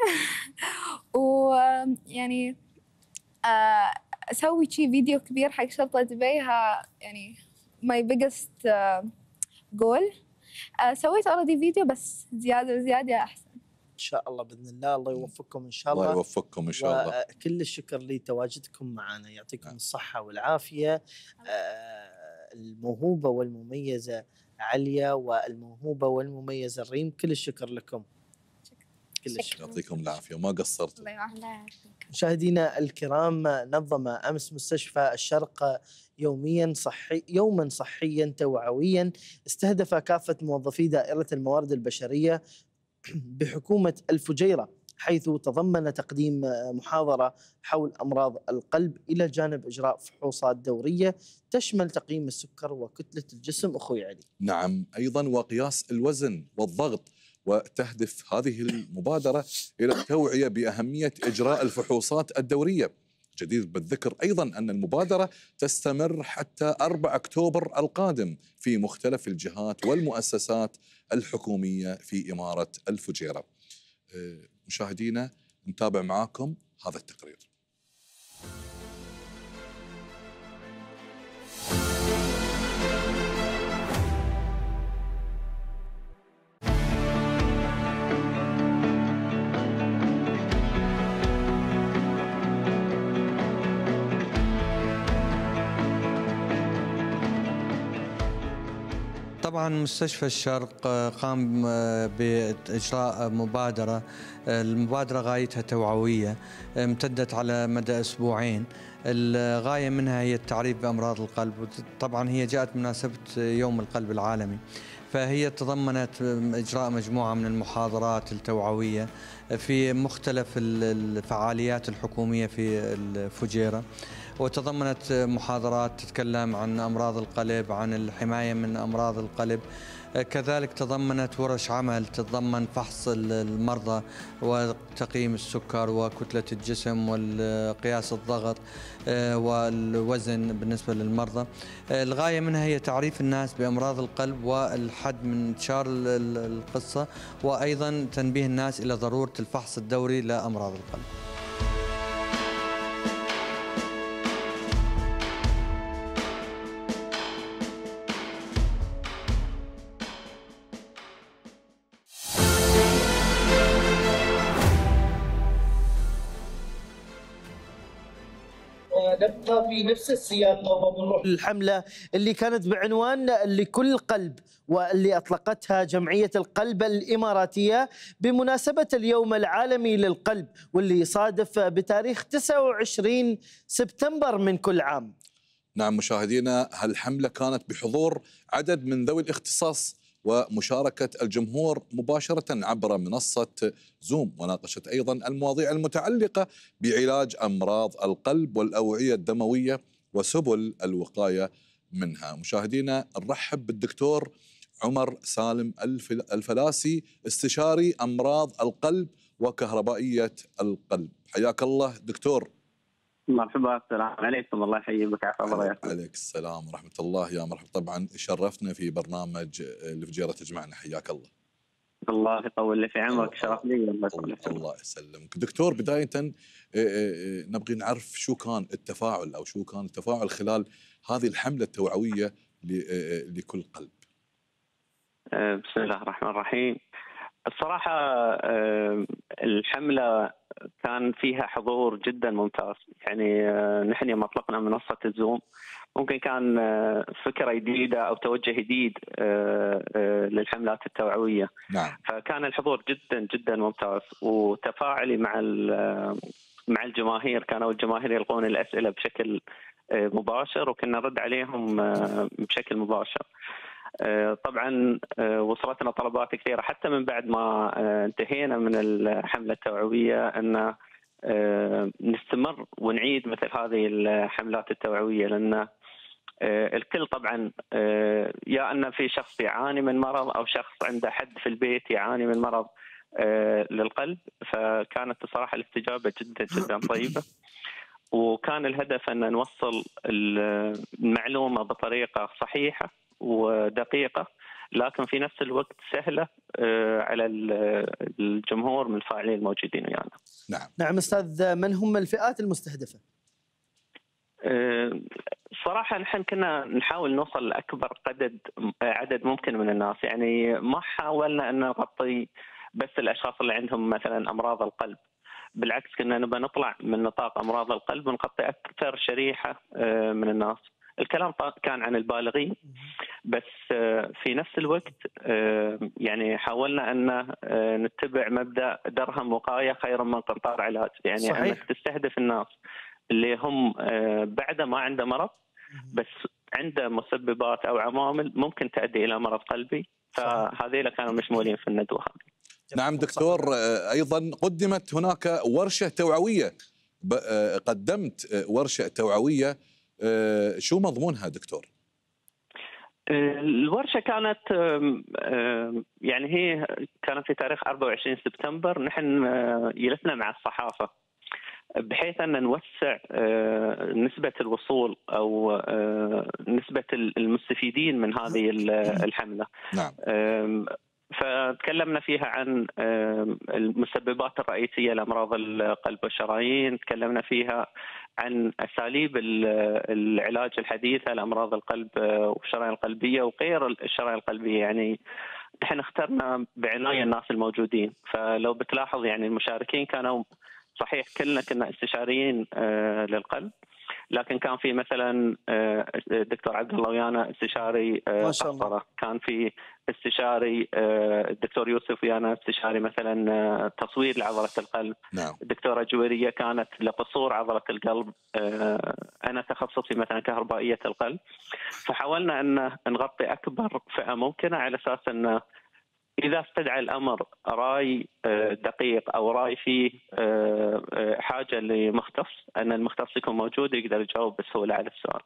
ويعني أسوي شي فيديو كبير حق شرطة دبي. يعني my biggest goal. سويت أوريدي فيديو بس زيادة أحسن. إن شاء الله بإذن الله. الله يوفقكم إن شاء الله. الله يوفقكم إن شاء الله. كل الشكر لتواجدكم معنا، يعطيكم الصحة والعافية. الموهوبة والمميزة عليا والموهوبة والمميزة الريم، كل الشكر لكم. كل الشكر. يعطيكم العافية وما قصرتوا. مشاهدينا الكرام، نظم أمس مستشفى الشرق يوما صحيا توعويا استهدف كافة موظفي دائرة الموارد البشرية بحكومة الفجيرة، حيث تضمن تقديم محاضرة حول أمراض القلب إلى جانب إجراء فحوصات دورية تشمل تقييم السكر وكتلة الجسم. أخوي علي. نعم، أيضا وقياس الوزن والضغط. وتهدف هذه المبادرة إلى التوعية بأهمية إجراء الفحوصات الدورية. جدير بالذكر أيضا أن المبادرة تستمر حتى 4 أكتوبر القادم في مختلف الجهات والمؤسسات الحكومية في إمارة الفجيرة. مشاهدينا، نتابع معاكم هذا التقرير. طبعا مستشفى الشرق قام بإجراء مبادرة. المبادرة غايتها توعوية امتدت على مدى أسبوعين. الغاية منها هي التعريف بأمراض القلب، طبعا هي جاءت بمناسبة يوم القلب العالمي، فهي تضمنت إجراء مجموعة من المحاضرات التوعوية في مختلف الفعاليات الحكومية في الفجيرة، وتضمنت محاضرات تتكلم عن أمراض القلب، عن الحماية من أمراض القلب. كذلك تضمنت ورش عمل تتضمن فحص المرضى وتقييم السكر وكتلة الجسم وقياس الضغط والوزن بالنسبة للمرضى. الغاية منها هي تعريف الناس بأمراض القلب والحد من انتشار القصة، وأيضا تنبيه الناس إلى ضرورة الفحص الدوري لأمراض القلب. نبقى في نفس السياق ونروح للحملة اللي كانت بعنوان لكل قلب، واللي أطلقتها جمعية القلب الإماراتية بمناسبة اليوم العالمي للقلب، واللي يصادف بتاريخ 29 سبتمبر من كل عام. نعم مشاهدينا، هالحملة كانت بحضور عدد من ذوي الاختصاص ومشاركة الجمهور مباشرة عبر منصة زوم، وناقشت أيضا المواضيع المتعلقة بعلاج أمراض القلب والأوعية الدموية وسبل الوقاية منها. مشاهدينا، نرحب بالدكتور عمر سالم الفلاسي، استشاري أمراض القلب وكهربائية القلب. حياك الله دكتور. مرحبا، السلام عليكم، الله يحييك وعافاك الله. عليك السلام ورحمة الله. يا مرحبا، طبعا شرفتنا في برنامج الفجيرة تجمعنا، حياك الله. الله يطول لي في عمرك، شرف لي. الله يسلمك دكتور. بداية نبغي نعرف شو كان التفاعل أو شو كان التفاعل خلال هذه الحملة التوعوية لكل قلب. بسم الله الرحمن الرحيم. الصراحة الحملة كان فيها حضور جدا ممتاز. يعني نحن يوم اطلقنا منصة الزوم ممكن كان فكرة جديدة أو توجه جديد للحملات التوعوية. نعم. فكان الحضور جدا جدا ممتاز وتفاعلي مع مع الجماهير، كانوا الجماهير يلقون الأسئلة بشكل مباشر وكنا نرد عليهم بشكل مباشر. طبعا وصلتنا طلبات كثيرة حتى من بعد ما انتهينا من الحملة التوعوية أن نستمر ونعيد مثل هذه الحملات التوعوية، لأن الكل طبعا يا أن في شخص يعاني من مرض أو شخص عنده حد في البيت يعاني من مرض للقلب، فكانت بصراحة الاستجابة جدا جدا طيبة، وكان الهدف أن نوصل المعلومة بطريقة صحيحة ودقيقة لكن في نفس الوقت سهلة على الجمهور من الفاعلين الموجودين ويانا. نعم أستاذ، من هم الفئات المستهدفة؟ صراحة نحن كنا نحاول نوصل لأكبر عدد ممكن من الناس، يعني ما حاولنا أن نغطي بس الأشخاص اللي عندهم مثلا أمراض القلب، بالعكس كنا نبغى نطلع من نطاق أمراض القلب ونغطي أكثر شريحة من الناس. الكلام كان عن البالغين، بس في نفس الوقت يعني حاولنا أن نتبع مبدأ درهم وقاية خير من قنطار علاج، يعني صحيح. أنك تستهدف الناس اللي هم بعد ما عنده مرض بس عنده مسببات أو عوامل ممكن تؤدي إلى مرض قلبي، فهذيلا كانوا مشمولين في الندوة هذه. نعم دكتور، أيضا قدمت هناك ورشة توعوية، قدمت ورشة توعوية، شو مضمونها دكتور؟ الورشة كانت يعني هي كانت في تاريخ 24 سبتمبر، نحن جلسنا مع الصحافة بحيث أن نوسع نسبة الوصول أو نسبة المستفيدين من هذه الحملة. نعم. فتكلمنا فيها عن المسببات الرئيسية لأمراض القلب والشرايين، تكلمنا فيها عن أساليب العلاج الحديثة لأمراض القلب والشرايين القلبية وغير الشرايين القلبية، يعني نحن اخترنا بعناية الناس الموجودين. فلو بتلاحظ يعني المشاركين كانوا صحيح كنا استشاريين للقلب، لكن كان في مثلا الدكتور عبد الله ويانا استشاري قسطرة، كان في استشاري الدكتور يوسف ويانا استشاري مثلا تصوير لعضلة القلب. نعم. الدكتورة جويرية كانت لقصور عضلة القلب، أنا تخصصي مثلا كهربائية القلب. فحاولنا أن نغطي أكبر فئة ممكنة على أساس أن إذا استدعى الأمر رأي دقيق أو رأي فيه حاجة لمختص، أن المختص يكون موجود يقدر يجاوب بسهولة على السؤال.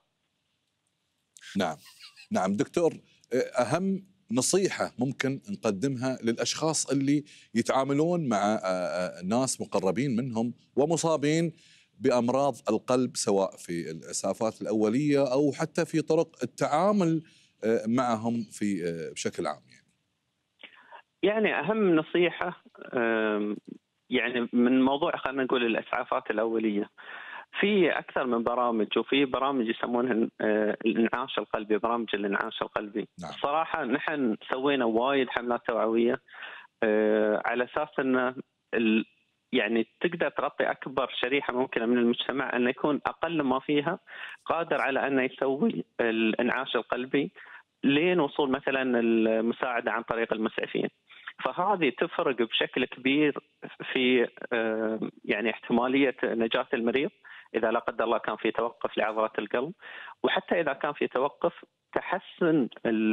نعم دكتور، أهم نصيحة ممكن نقدمها للأشخاص اللي يتعاملون مع ناس مقربين منهم ومصابين بأمراض القلب، سواء في الإسعافات الأولية أو حتى في طرق التعامل معهم بشكل عام؟ يعني أهم نصيحة يعني من موضوع خلينا نقول الإسعافات الأولية، في أكثر من برامج، وفي برامج يسمونها الإنعاش القلبي، برامج الإنعاش القلبي. نعم. صراحة نحن سوينا وايد حملات توعوية على أساس أن يعني تقدر تغطي أكبر شريحة ممكنة من المجتمع، أن يكون أقل ما فيها قادر على أن يسوي الإنعاش القلبي لين وصول مثلا المساعدة عن طريق المسعفين. فهذه تفرق بشكل كبير في يعني احتمالية نجاة المريض إذا لا قدر الله كان في توقف لعضلة القلب، وحتى إذا كان في توقف تحسن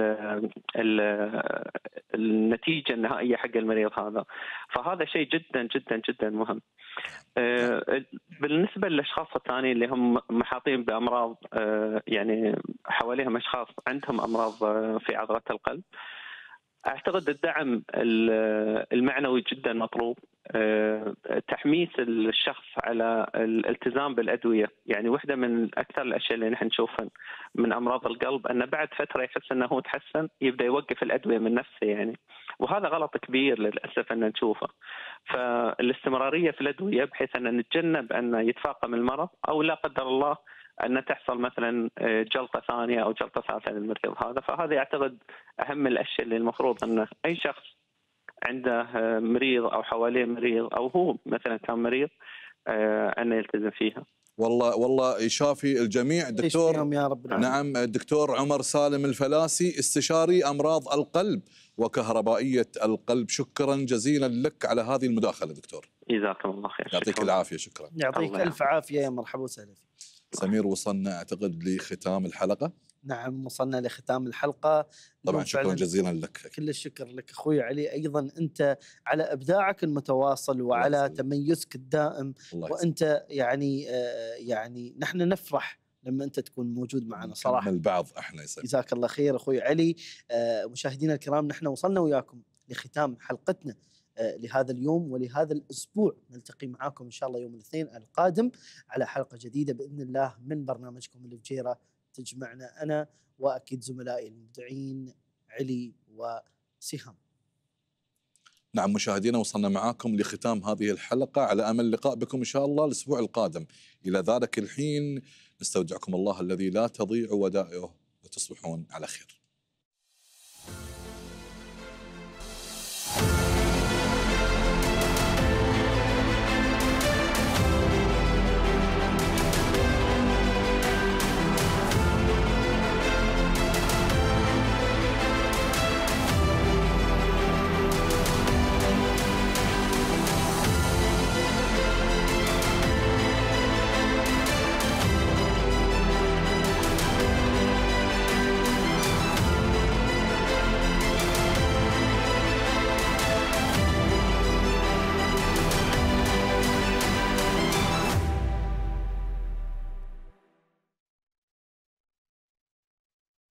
النتيجة النهائية حق المريض هذا. فهذا شيء جدا جدا جدا مهم. بالنسبة للأشخاص الثانيين اللي هم محاطين بأمراض، يعني حواليهم أشخاص عندهم أمراض في عضلة القلب، أعتقد الدعم المعنوي جدا مطلوب، تحميس الشخص على الالتزام بالأدوية. يعني واحدة من أكثر الأشياء اللي نحن نشوفها من أمراض القلب أنه بعد فترة يحس أنه هو تحسن يبدأ يوقف الأدوية من نفسه، يعني وهذا غلط كبير للأسف أن نشوفه. فالاستمرارية في الأدوية بحيث أن نتجنب أن يتفاقم المرض أو لا قدر الله أن تحصل مثلا جلطة ثانية أو جلطة ثالثة للمريض هذا. فهذا أعتقد أهم الأشياء اللي المفروض أن أي شخص عنده مريض أو حواليه مريض أو هو مثلا كان مريض أن يلتزم فيها. والله يشافي الجميع دكتور. يا رب العالمين. نعم، الدكتور عمر سالم الفلاسي، استشاري أمراض القلب وكهربائية القلب، شكرا جزيلا لك على هذه المداخلة دكتور. جزاكم الله خير. يعطيك العافية. شكرا. يعطيك ألف عافية. يا مرحبا وسهلا فيك. سمير، وصلنا أعتقد لختام الحلقة. نعم، وصلنا لختام الحلقة. طبعا شكرا جزيلا لك. كل الشكر لك أخوي علي، أيضا أنت على إبداعك المتواصل وعلى تميزك الدائم، وأنت يعني نحن نفرح لما أنت تكون موجود معنا صراحة. نكمل بعض احنا. جزاك الله خير أخوي علي. مشاهدينا الكرام، نحن وصلنا وياكم لختام حلقتنا لهذا اليوم ولهذا الأسبوع. نلتقي معاكم إن شاء الله يوم الاثنين القادم على حلقة جديدة بإذن الله من برنامجكم الفجيرة، تجمعنا أنا وأكيد زملائي المبدعين علي وسهام. نعم مشاهدينا، وصلنا معاكم لختام هذه الحلقة، على أمل اللقاء بكم إن شاء الله الأسبوع القادم. إلى ذلك الحين نستودعكم الله الذي لا تضيع ودائعه، وتصبحون على خير.